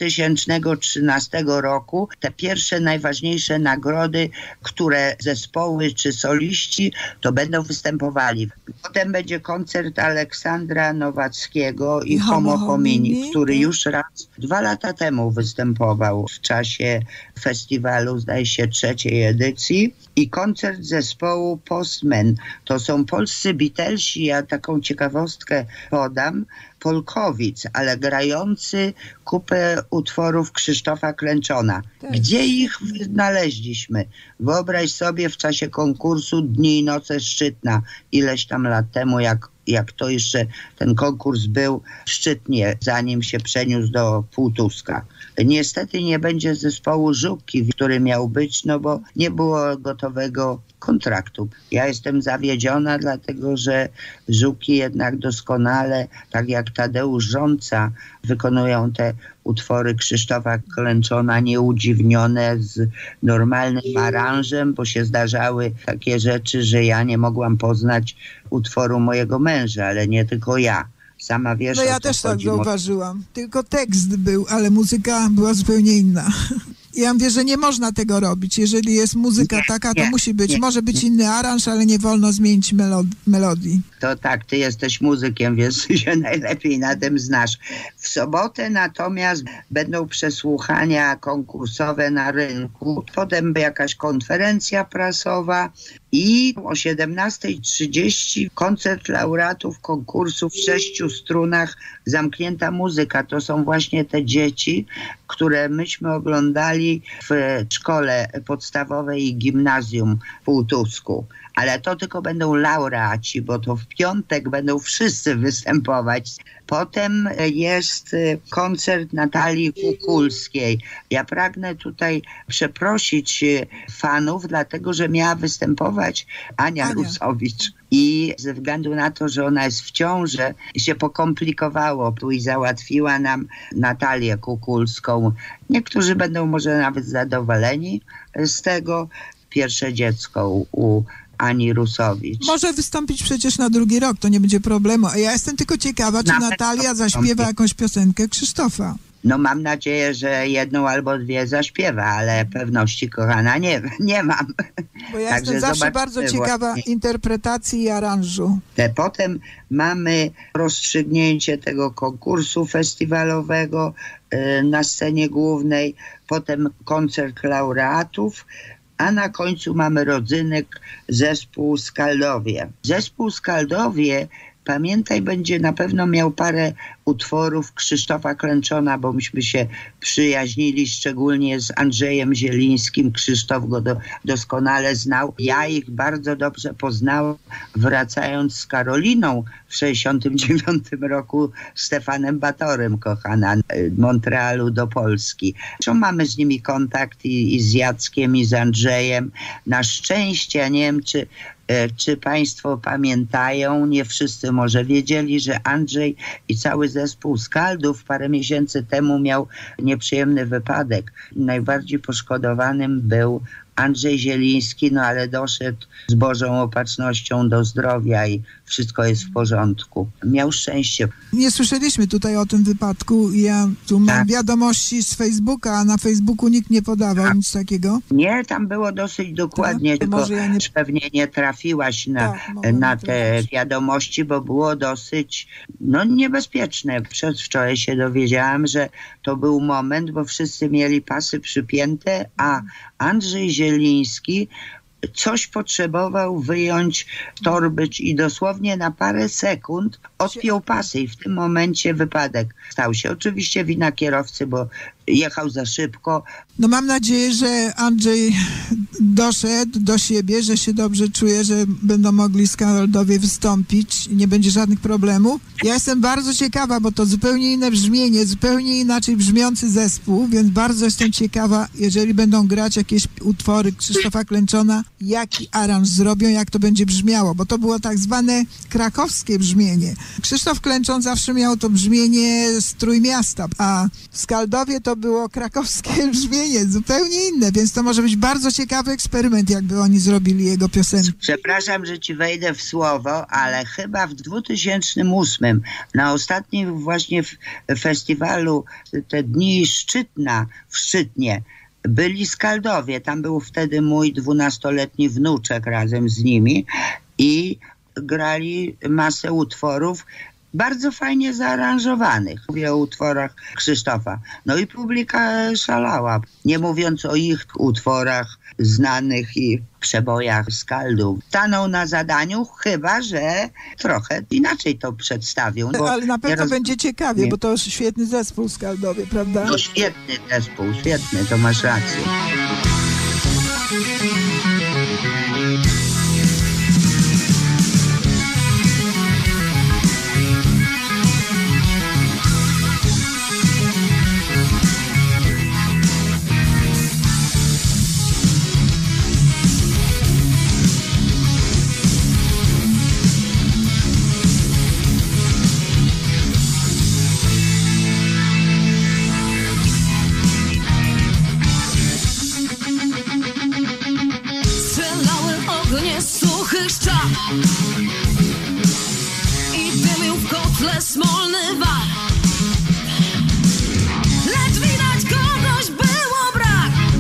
[SPEAKER 14] 2013 roku te pierwsze, najważniejsze nagrody, które zespoły czy soliści, to będą występowali. Potem będzie koncert Aleksandra Nowackiego i Homo Homini, który już raz 2 lata temu występował w czasie festiwalu, zdaje się, 3. edycji. I koncert zespołu Postman. To są polscy Beatlesi, ja taką ciekawostkę podam, Polkowic, ale grający kupę utworów Krzysztofa Klęczona. Gdzie ich znaleźliśmy? Wyobraź sobie w czasie konkursu Dni i Noce Szczytna, ileś tam lat temu, jak to jeszcze ten konkurs był w Szczytnie, zanim się przeniósł do Półtuska. Niestety nie będzie zespołu Żuki, który miał być, no bo nie było gotowego kontraktu. Ja jestem zawiedziona, dlatego że Żuki jednak doskonale, tak jak Tadeusz Rząca, wykonują te utwory Krzysztofa Klęczona nieudziwnione z normalnym aranżem, bo się zdarzały takie rzeczy, że ja nie mogłam poznać utworu mojego męża, ale nie tylko ja. Sama wiesz,
[SPEAKER 2] no ja też tak zauważyłam. Tylko tekst był, ale muzyka była zupełnie inna. Ja mówię, że nie można tego robić. Jeżeli jest muzyka taka, to musi być. Może być inny aranż, ale nie wolno zmienić melodii.
[SPEAKER 14] To tak, ty jesteś muzykiem, więc się najlepiej na tym znasz. W sobotę natomiast będą przesłuchania konkursowe na rynku, potem jakaś konferencja prasowa i o 17:30 koncert laureatów konkursu w 6 strunach Zamknięta muzyka. To są właśnie te dzieci, które myśmy oglądali w szkole podstawowej i gimnazjum w Półtusku. Ale to tylko będą laureaci, bo to w piątek będą wszyscy występować. Potem jest koncert Natalii Kukulskiej. Ja pragnę tutaj przeprosić fanów, dlatego że miała występować Ania Rusowicz. I ze względu na to, że ona jest w ciąży, się pokomplikowało i załatwiła nam Natalię Kukulską. Niektórzy będą może nawet zadowoleni z tego. Pierwsze dziecko u Ani Rusowicz.
[SPEAKER 2] Może wystąpić przecież na drugi rok, to nie będzie problemu. A ja jestem tylko ciekawa, czy Natalia zaśpiewa jakąś piosenkę Krzysztofa.
[SPEAKER 14] No mam nadzieję, że jedną albo dwie zaśpiewa, ale pewności, kochana, nie mam.
[SPEAKER 2] Bo ja jestem zawsze bardzo ciekawa interpretacji i aranżu.
[SPEAKER 14] Potem mamy rozstrzygnięcie tego konkursu festiwalowego na scenie głównej, potem koncert laureatów, a na końcu mamy rodzynek zespół Skaldowie. Zespół Skaldowie, pamiętaj, będzie na pewno miał parę utworów Krzysztofa Klęczona, bo myśmy się przyjaźnili szczególnie z Andrzejem Zielińskim. Krzysztof go doskonale znał. Ja ich bardzo dobrze poznałam, wracając z Karoliną w 1969 roku, Stefanem Batorym, kochana, z Montrealu do Polski. Zresztą mamy z nimi kontakt i z Jackiem, i z Andrzejem. Na szczęście, ja nie wiem, czy państwo pamiętają, nie wszyscy może wiedzieli, że Andrzej i cały zespół Skaldów parę miesięcy temu miał nieprzyjemny wypadek. Najbardziej poszkodowanym był Andrzej Zieliński, no ale doszedł z Bożą opatrznością do zdrowia i wszystko jest w porządku. Miał szczęście.
[SPEAKER 2] Nie słyszeliśmy tutaj o tym wypadku. Ja tu mam wiadomości z Facebooka, a na Facebooku nikt nie podawał nic takiego.
[SPEAKER 14] Nie, tam było dosyć dokładnie, tylko pewnie nie trafiłaś na te wiadomości, bo było dosyć niebezpieczne. Przedwczoraj się dowiedziałam, że to był moment, bo wszyscy mieli pasy przypięte, a Andrzej Zieliński coś potrzebował wyjąć torby i dosłownie na parę sekund odpiął pasy i w tym momencie wypadek stał się. Oczywiście wina kierowcy, bo jechał za szybko.
[SPEAKER 2] No mam nadzieję, że Andrzej doszedł do siebie, że się dobrze czuje, że będą mogli Skaldowie wystąpić i nie będzie żadnych problemów. Ja jestem bardzo ciekawa, bo to zupełnie inne brzmienie, zupełnie inaczej brzmiący zespół, więc bardzo jestem ciekawa, jeżeli będą grać jakieś utwory Krzysztofa Klęczona, jaki aranż zrobią, jak to będzie brzmiało, bo to było tak zwane krakowskie brzmienie. Krzysztof Klęczon zawsze miał to brzmienie z Trójmiasta, a Skaldowie to było krakowskie brzmienie, zupełnie inne, więc to może być bardzo ciekawy eksperyment, jakby oni zrobili jego piosenkę.
[SPEAKER 14] Przepraszam, że ci wejdę w słowo, ale chyba w 2008 na ostatnim właśnie festiwalu te Dni Szczytna w Szczytnie byli Skaldowie. Tam był wtedy mój 12-letni wnuczek razem z nimi i grali masę utworów bardzo fajnie zaaranżowanych. Mówię o utworach Krzysztofa. No i publika szalała. Nie mówiąc o ich utworach znanych i przebojach Skaldów. Stanął na zadaniu, chyba że trochę inaczej to przedstawił.
[SPEAKER 2] Ale na pewno będzie ciekawie, bo to świetny zespół Skaldowie, prawda?
[SPEAKER 14] No świetny zespół, świetny, to masz rację.
[SPEAKER 15] I dymił w kotle smolny war. Lecz widać kogoś było brak.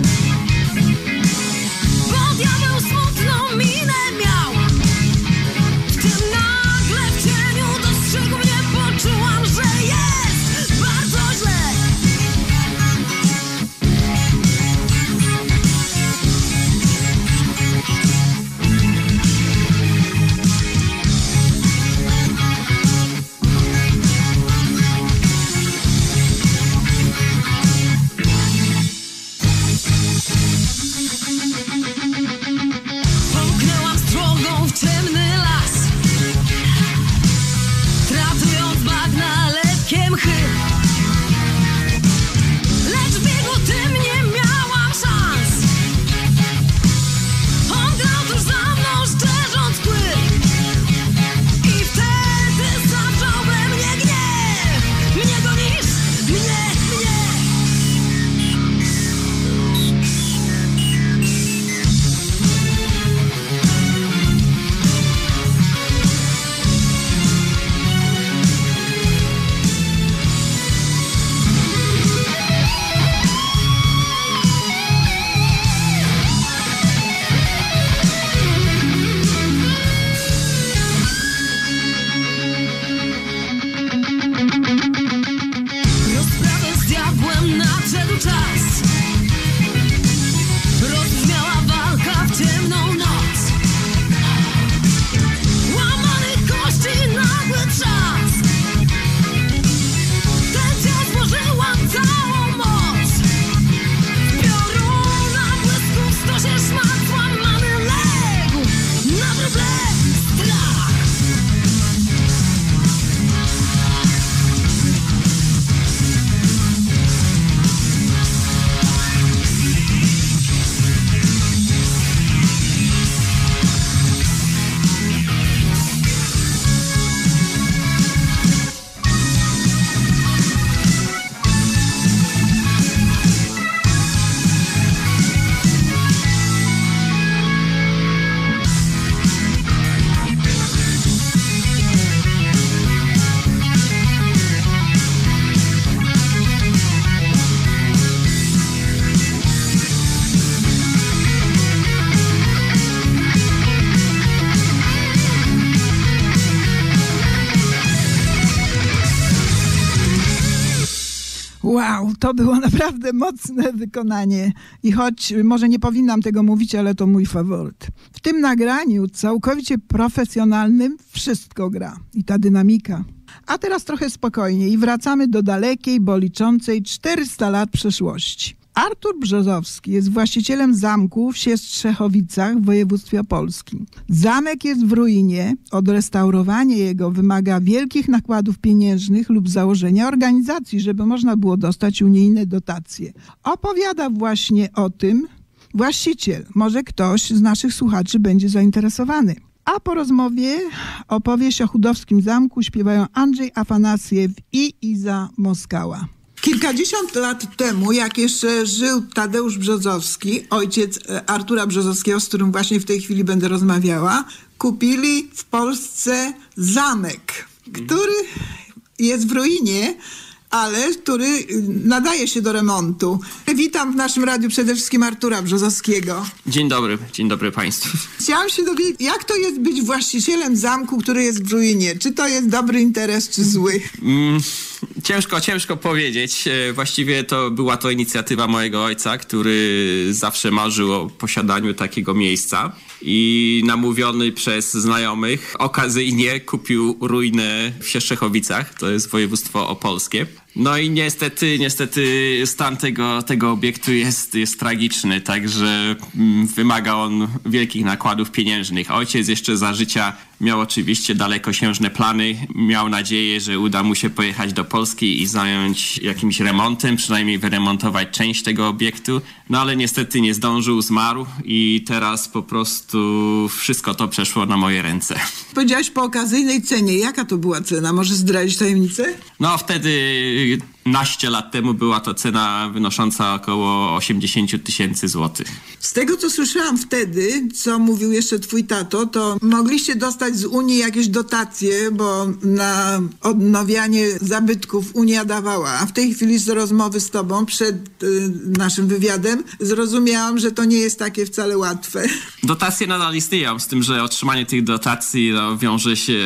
[SPEAKER 2] Wow, to było naprawdę mocne wykonanie i choć może nie powinnam tego mówić, ale to mój faworyt. W tym nagraniu całkowicie profesjonalnym wszystko gra i ta dynamika. A teraz trochę spokojniej. Wracamy do dalekiej, bo liczącej 400 lat przeszłości. Artur Brzozowski jest właścicielem zamku w Siestrzechowicach w województwie opolskim. Zamek jest w ruinie. Odrestaurowanie jego wymaga wielkich nakładów pieniężnych lub założenia organizacji, żeby można było dostać unijne dotacje. Opowiada właśnie o tym właściciel. Może ktoś z naszych słuchaczy będzie zainteresowany. A po rozmowie opowieść o chudowskim zamku śpiewają Andrzej Afanasjew i Iza Moskała. Kilkadziesiąt lat temu, jak jeszcze żył Tadeusz Brzozowski, ojciec Artura Brzozowskiego, z którym właśnie w tej chwili będę rozmawiała, kupili w Polsce zamek, który jest w ruinie, ale który nadaje się do remontu. Witam w naszym radiu przede wszystkim Artura Brzozowskiego.
[SPEAKER 16] Dzień dobry Państwu.
[SPEAKER 2] Chciałam się dowiedzieć, jak to jest być właścicielem zamku, który jest w ruinie? Czy to jest dobry interes, czy zły?
[SPEAKER 16] Ciężko powiedzieć. Właściwie była to inicjatywa mojego ojca, który zawsze marzył o posiadaniu takiego miejsca i namówiony przez znajomych okazyjnie kupił ruinę w Siestrzechowicach, to jest województwo opolskie. No i niestety stan tego obiektu jest tragiczny, także wymaga on wielkich nakładów pieniężnych. Ojciec jeszcze za życia miał oczywiście dalekosiężne plany, miał nadzieję, że uda mu się pojechać do Polski i zająć jakimś remontem, przynajmniej wyremontować część tego obiektu, no ale niestety nie zdążył, zmarł i teraz po prostu wszystko to przeszło na moje ręce.
[SPEAKER 2] Powiedziałeś po okazyjnej cenie. Jaka to była cena? Możesz zdradzić tajemnicę?
[SPEAKER 16] No wtedy naście lat temu była to cena wynosząca około 80 000 złotych.
[SPEAKER 2] Z tego, co słyszałam wtedy, co mówił jeszcze twój tato, to mogliście dostać z Unii jakieś dotacje, bo na odnawianie zabytków Unia dawała. A w tej chwili z rozmowy z tobą przed naszym wywiadem zrozumiałam, że to nie jest takie wcale łatwe.
[SPEAKER 16] Dotacje nadal istnieją, z tym, że otrzymanie tych dotacji wiąże się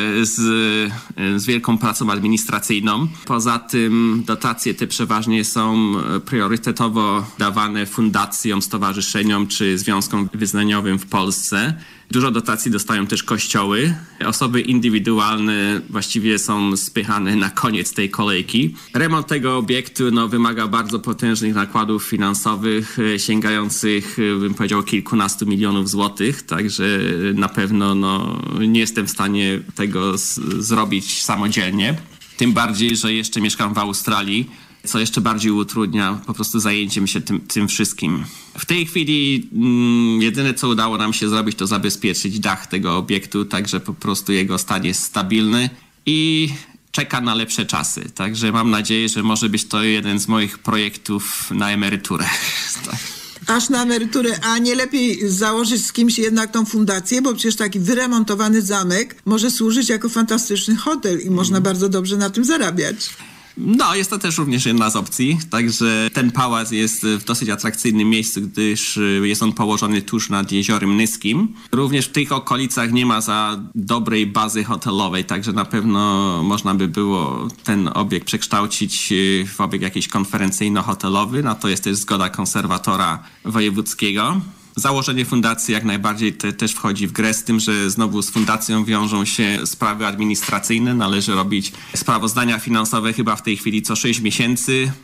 [SPEAKER 16] z wielką pracą administracyjną. Poza tym dotacje te przeważnie są priorytetowo dawane fundacjom, stowarzyszeniom czy związkom wyznaniowym w Polsce. Dużo dotacji dostają też kościoły. Osoby indywidualne właściwie są spychane na koniec tej kolejki. Remont tego obiektu wymaga bardzo potężnych nakładów finansowych, sięgających, bym powiedział, kilkunastu milionów złotych. Także na pewno nie jestem w stanie tego zrobić samodzielnie. Tym bardziej, że jeszcze mieszkam w Australii, co jeszcze bardziej utrudnia po prostu zajęciem się tym wszystkim. W tej chwili jedyne, co udało nam się zrobić, to zabezpieczyć dach tego obiektu, także po prostu jego stan jest stabilny i czeka na lepsze czasy. Także mam nadzieję, że może być to jeden z moich projektów na emeryturę. Tak.
[SPEAKER 2] Aż na emeryturę, a nie lepiej założyć z kimś jednak tą fundację, bo przecież taki wyremontowany zamek może służyć jako fantastyczny hotel i można bardzo dobrze na tym zarabiać.
[SPEAKER 16] No, jest to też również jedna z opcji, także ten pałac jest w dosyć atrakcyjnym miejscu, gdyż jest on położony tuż nad jeziorem Nyskim. Również w tych okolicach nie ma za dobrej bazy hotelowej, także na pewno można by było ten obiekt przekształcić w obiekt jakiś konferencyjno-hotelowy, na to jest też zgoda konserwatora wojewódzkiego. Założenie fundacji jak najbardziej też wchodzi w grę, z tym, że znowu z fundacją wiążą się sprawy administracyjne. Należy robić sprawozdania finansowe chyba w tej chwili co 6 miesięcy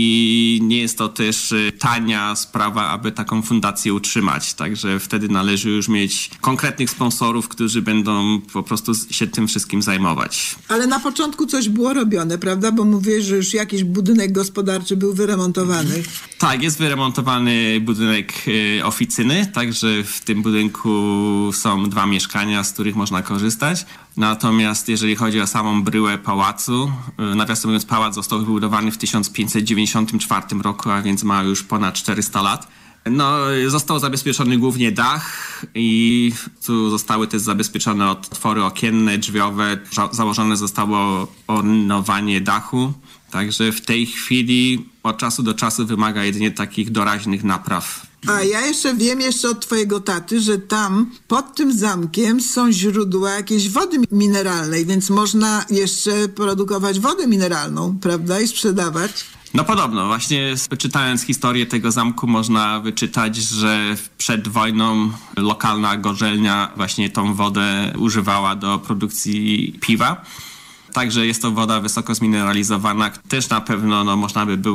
[SPEAKER 16] i nie jest to też tania sprawa, aby taką fundację utrzymać. Także wtedy należy już mieć konkretnych sponsorów, którzy będą po prostu się tym wszystkim zajmować.
[SPEAKER 2] Ale na początku coś było robione, prawda? Bo mówię, że już jakiś budynek gospodarczy był wyremontowany.
[SPEAKER 16] Tak, jest wyremontowany budynek oficyny, także w tym budynku są 2 mieszkania, z których można korzystać. Natomiast jeżeli chodzi o samą bryłę pałacu, nawiasem mówiąc, pałac został wybudowany w 1594 roku, a więc ma już ponad 400 lat. Został zabezpieczony głównie dach i tu zostały też zabezpieczone otwory okienne, drzwiowe. Założone zostało ornowanie dachu. Także w tej chwili od czasu do czasu wymaga jedynie takich doraźnych napraw.
[SPEAKER 2] A ja wiem od twojego taty, że tam pod tym zamkiem są źródła jakiejś wody mineralnej, więc można jeszcze produkować wodę mineralną, prawda, i sprzedawać.
[SPEAKER 16] No podobno, właśnie czytając historię tego zamku można wyczytać, że przed wojną lokalna gorzelnia właśnie tą wodę używała do produkcji piwa. Także jest to woda wysoko zmineralizowana. Też na pewno można by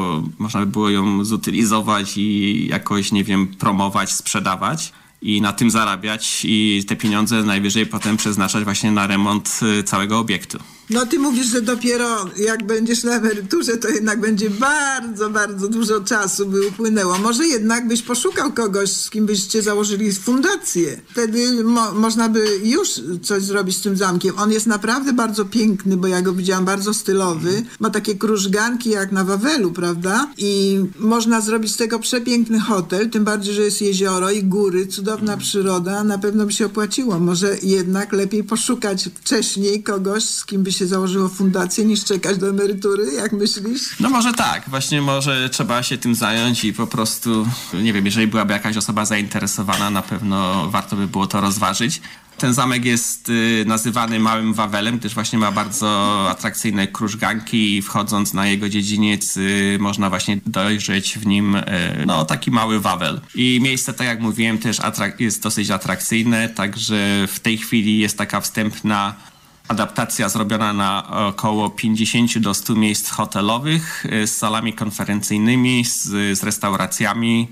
[SPEAKER 16] było ją zutylizować i jakoś, nie wiem, promować, sprzedawać i na tym zarabiać i te pieniądze najwyżej potem przeznaczać właśnie na remont całego obiektu.
[SPEAKER 2] No ty mówisz, że dopiero jak będziesz na emeryturze, to jednak będzie bardzo, bardzo dużo czasu by upłynęło. Może jednak byś poszukał kogoś, z kim byście założyli fundację. Wtedy można by już coś zrobić z tym zamkiem. On jest naprawdę bardzo piękny, bo ja go widziałam, bardzo stylowy. Ma takie krużganki jak na Wawelu, prawda? I można zrobić z tego przepiękny hotel, tym bardziej, że jest jezioro i góry, cudowna przyroda. Na pewno by się opłaciło. Może jednak lepiej poszukać wcześniej kogoś, z kim by się założyło fundację, niż czekać do emerytury, jak myślisz?
[SPEAKER 16] No może tak, właśnie może trzeba się tym zająć i po prostu, nie wiem, jeżeli byłaby jakaś osoba zainteresowana, na pewno warto by było to rozważyć. Ten zamek jest nazywany Małym Wawelem, gdyż właśnie ma bardzo atrakcyjne krużganki i wchodząc na jego dziedziniec można właśnie dojrzeć w nim taki mały Wawel. I miejsce, tak jak mówiłem, też jest dosyć atrakcyjne, także w tej chwili jest taka wstępna adaptacja zrobiona na około 50 do 100 miejsc hotelowych z salami konferencyjnymi, z restauracjami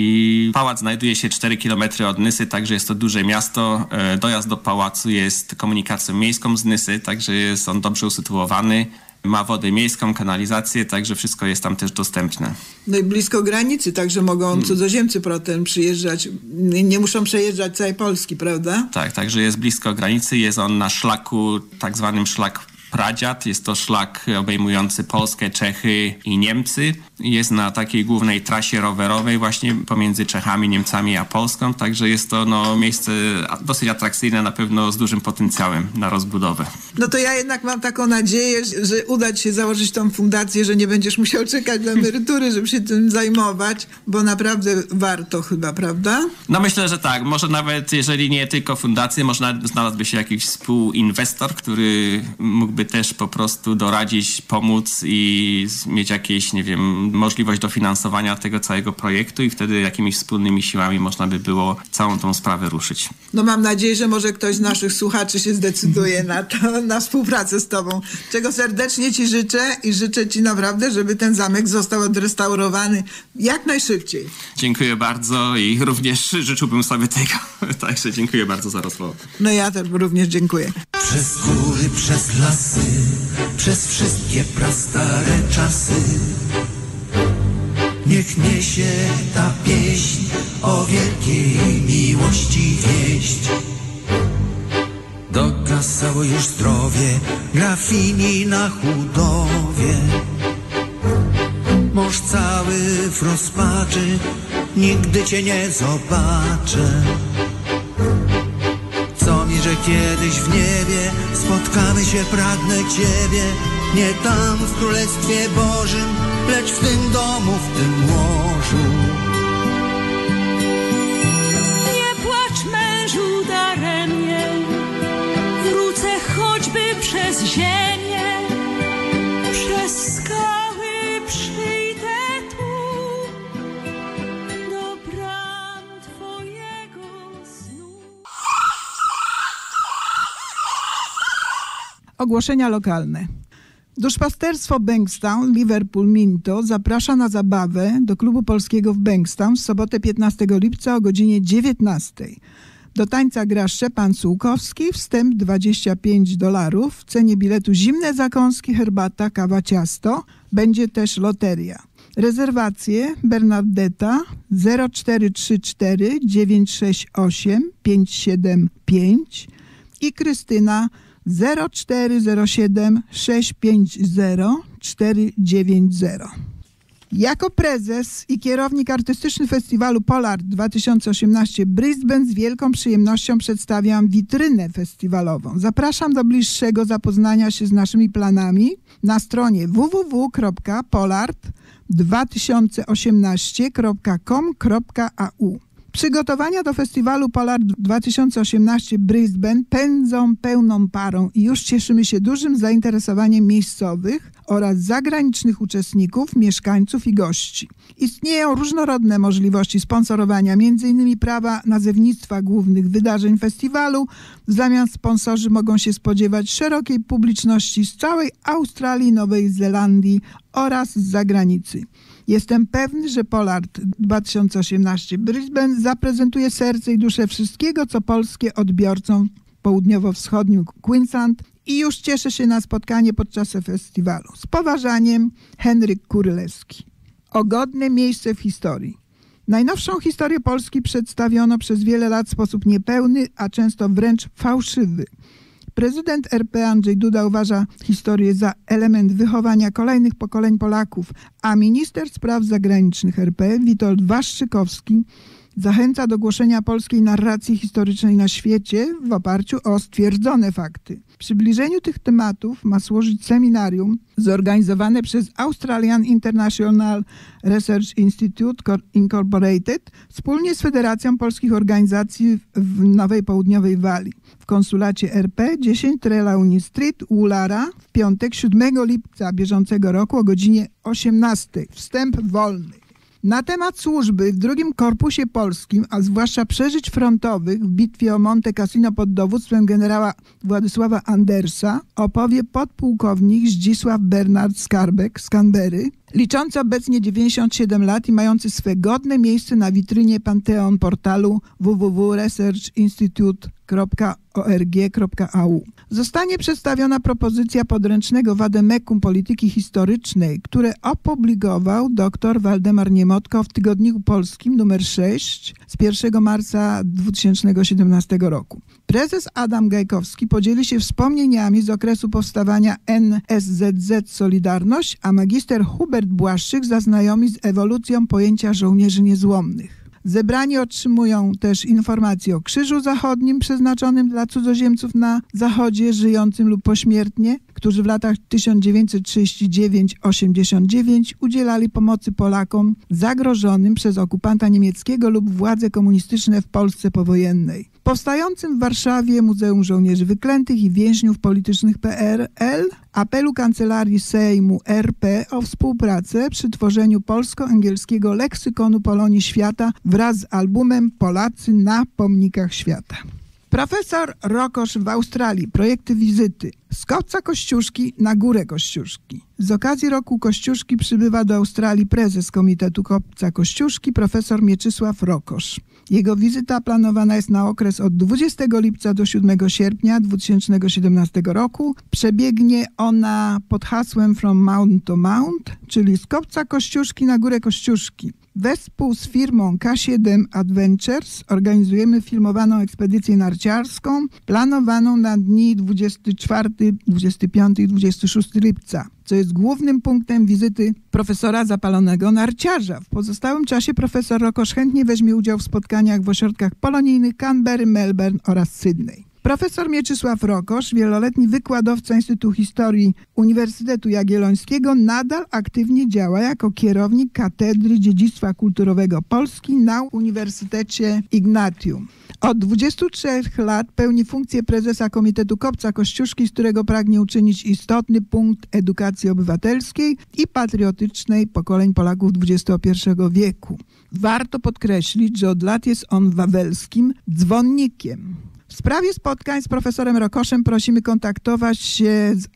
[SPEAKER 16] i pałac znajduje się 4 km od Nysy, także jest to duże miasto. Dojazd do pałacu jest komunikacją miejską z Nysy, także jest on dobrze usytuowany. Ma wodę miejską, kanalizację, także wszystko jest tam też dostępne.
[SPEAKER 2] No i blisko granicy, także mogą cudzoziemcy potem przyjeżdżać. Nie muszą przejeżdżać całej Polski, prawda?
[SPEAKER 16] Tak, także jest blisko granicy. Jest on na szlaku, tak zwanym szlak Pradziad. Jest to szlak obejmujący Polskę, Czechy i Niemcy. Jest na takiej głównej trasie rowerowej właśnie pomiędzy Czechami, Niemcami a Polską. Także jest to miejsce dosyć atrakcyjne, na pewno z dużym potencjałem na rozbudowę.
[SPEAKER 2] No to ja jednak mam taką nadzieję, że uda ci się założyć tą fundację, że nie będziesz musiał czekać do emerytury, żeby się tym zajmować, bo naprawdę warto chyba, prawda?
[SPEAKER 16] No myślę, że tak. Może nawet jeżeli nie tylko fundację, może znalazłby się jakiś współinwestor, który mógłby też po prostu doradzić, pomóc i mieć jakieś, nie wiem, możliwość dofinansowania tego całego projektu i wtedy jakimiś wspólnymi siłami można by było całą tą sprawę ruszyć.
[SPEAKER 2] No mam nadzieję, że może ktoś z naszych słuchaczy się zdecyduje na to, na współpracę z tobą. Czego serdecznie ci życzę i życzę ci naprawdę, żeby ten zamek został odrestaurowany jak najszybciej.
[SPEAKER 16] Dziękuję bardzo i również życzyłbym sobie tego. Także dziękuję bardzo za rozmowę.
[SPEAKER 2] No ja też również dziękuję.
[SPEAKER 13] Przez góry, przez lasy, przez wszystkie prastare czasy. Niech niesie ta pieśń o wielkiej miłości wieść. Dogasało już zdrowie, grafini na chudowie. Mąż cały w rozpaczy, nigdy cię nie zobaczę. Co mi, że kiedyś w niebie spotkamy się, pragnę ciebie. Nie tam w Królestwie Bożym, lecz w tym domu, w tym łożu.
[SPEAKER 15] Nie płacz, mężu, daremnie, wrócę choćby przez ziemię, przez skały przyjdę tu, do bram twojego snu.
[SPEAKER 2] Ogłoszenia lokalne. Duszpasterstwo Bankstown Liverpool Minto zaprasza na zabawę do Klubu Polskiego w Bankstown w sobotę 15 lipca o godzinie 19. Do tańca gra Szczepan Sułkowski, wstęp $25. W cenie biletu zimne zakąski, herbata, kawa, ciasto. Będzie też loteria. Rezerwacje Bernadetta 0434 968 575 i Krystyna 0407 650 490. Jako prezes i kierownik artystyczny festiwalu Polart 2018 Brisbane z wielką przyjemnością przedstawiam witrynę festiwalową. Zapraszam do bliższego zapoznania się z naszymi planami na stronie www.polart2018.com.au. Przygotowania do festiwalu Polart 2018 Brisbane pędzą pełną parą i już cieszymy się dużym zainteresowaniem miejscowych oraz zagranicznych uczestników, mieszkańców i gości. Istnieją różnorodne możliwości sponsorowania, m.in. prawa nazewnictwa głównych wydarzeń festiwalu. W zamian sponsorzy mogą się spodziewać szerokiej publiczności z całej Australii, Nowej Zelandii oraz z zagranicy. Jestem pewny, że Polart 2018 Brisbane zaprezentuje serce i duszę wszystkiego, co polskie odbiorcom w południowo-wschodnim Queensland i już cieszę się na spotkanie podczas festiwalu. Z poważaniem, Henryk Kurylewski. O godne miejsce w historii. Najnowszą historię Polski przedstawiono przez wiele lat w sposób niepełny, a często wręcz fałszywy. Prezydent RP Andrzej Duda uważa historię za element wychowania kolejnych pokoleń Polaków, a minister spraw zagranicznych RP Witold Waszczykowski zachęca do głoszenia polskiej narracji historycznej na świecie w oparciu o stwierdzone fakty. W przybliżeniu tych tematów ma służyć seminarium zorganizowane przez Australian International Research Institute Incorporated wspólnie z Federacją Polskich Organizacji w Nowej Południowej Walii w konsulacie RP 10 Trelawney Street, Woollahra w piątek 7 lipca bieżącego roku o godzinie 18. Wstęp wolny. Na temat służby w II Korpusie Polskim, a zwłaszcza przeżyć frontowych w bitwie o Monte Cassino pod dowództwem generała Władysława Andersa opowie podpułkownik Zdzisław Bernard Skarbek z Canberry, liczący obecnie 97 lat i mający swe godne miejsce na witrynie Panteon portalu www.researchinstitute.org.au. Zostanie przedstawiona propozycja podręcznego Vademecum Polityki Historycznej, które opublikował dr Waldemar Niemotko w Tygodniku Polskim nr 6 z 1 marca 2017 roku. Prezes Adam Gajkowski podzieli się wspomnieniami z okresu powstawania NSZZ Solidarność, a magister Hubert Błaszczyk zaznajomi z ewolucją pojęcia żołnierzy niezłomnych. Zebrani otrzymują też informacje o Krzyżu Zachodnim przeznaczonym dla cudzoziemców na Zachodzie żyjącym lub pośmiertnie, którzy w latach 1939-89 udzielali pomocy Polakom zagrożonym przez okupanta niemieckiego lub władze komunistyczne w Polsce powojennej. Powstającym w Warszawie Muzeum Żołnierzy Wyklętych i Więźniów Politycznych PRL apelu Kancelarii Sejmu RP o współpracę przy tworzeniu polsko-angielskiego leksykonu Polonii Świata wraz z albumem Polacy na pomnikach świata. Profesor Rokosz w Australii. Projekty wizyty. Z Kopca Kościuszki na Górę Kościuszki. Z okazji Roku Kościuszki przybywa do Australii prezes Komitetu Kopca Kościuszki, profesor Mieczysław Rokosz. Jego wizyta planowana jest na okres od 20 lipca do 7 sierpnia 2017 roku. Przebiegnie ona pod hasłem From Mount to Mount, czyli z Kopca Kościuszki na Górę Kościuszki. Wespół z firmą K7 Adventures organizujemy filmowaną ekspedycję narciarską planowaną na dni 24, 25 i 26 lipca, co jest głównym punktem wizyty profesora zapalonego narciarza. W pozostałym czasie profesor Rokosz chętnie weźmie udział w spotkaniach w ośrodkach polonijnych Canberry, Melbourne oraz Sydney. Profesor Mieczysław Rokosz, wieloletni wykładowca Instytutu Historii Uniwersytetu Jagiellońskiego, nadal aktywnie działa jako kierownik Katedry Dziedzictwa Kulturowego Polski na Uniwersytecie Ignatium. Od 23 lat pełni funkcję prezesa Komitetu Kopca Kościuszki, z którego pragnie uczynić istotny punkt edukacji obywatelskiej i patriotycznej pokoleń Polaków XXI wieku. Warto podkreślić, że od lat jest on wawelskim dzwonnikiem. W sprawie spotkań z profesorem Rokoszem prosimy kontaktować się z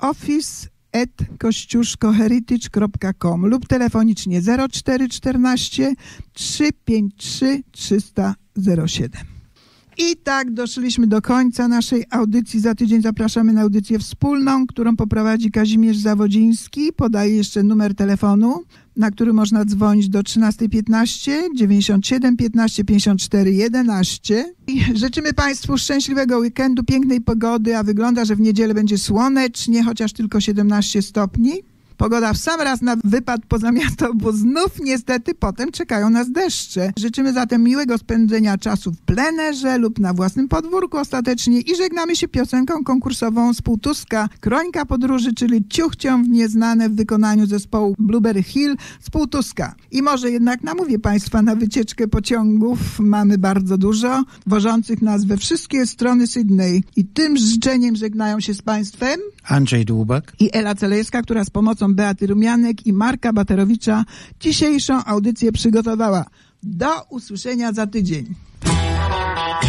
[SPEAKER 2] office@kościuszkoheritage.com lub telefonicznie 0414 353 307. I tak doszliśmy do końca naszej audycji. Za tydzień zapraszamy na audycję wspólną, którą poprowadzi Kazimierz Zawodziński. Podaję jeszcze numer telefonu, na który można dzwonić do 13:15 97 15 54 11. I życzymy Państwu szczęśliwego weekendu, pięknej pogody, a wygląda, że w niedzielę będzie słonecznie, chociaż tylko 17 stopni. Pogoda w sam raz na wypad poza miasto, bo znów niestety potem czekają nas deszcze. Życzymy zatem miłego spędzenia czasu w plenerze lub na własnym podwórku ostatecznie i żegnamy się piosenką konkursową z Półtuska Krońka podróży, czyli Ciuchcią w nieznane w wykonaniu zespołu Blueberry Hill z Półtuska. I może jednak namówię Państwa na wycieczkę pociągów. Mamy bardzo dużo, wożących nas we wszystkie strony Sydney. I tym życzeniem żegnają się z Państwem
[SPEAKER 10] Andrzej Dłubak
[SPEAKER 2] i Ela Celejska, która z pomocą Beaty Rumianek i Marka Baterowicza dzisiejszą audycję przygotowała. Do usłyszenia za tydzień.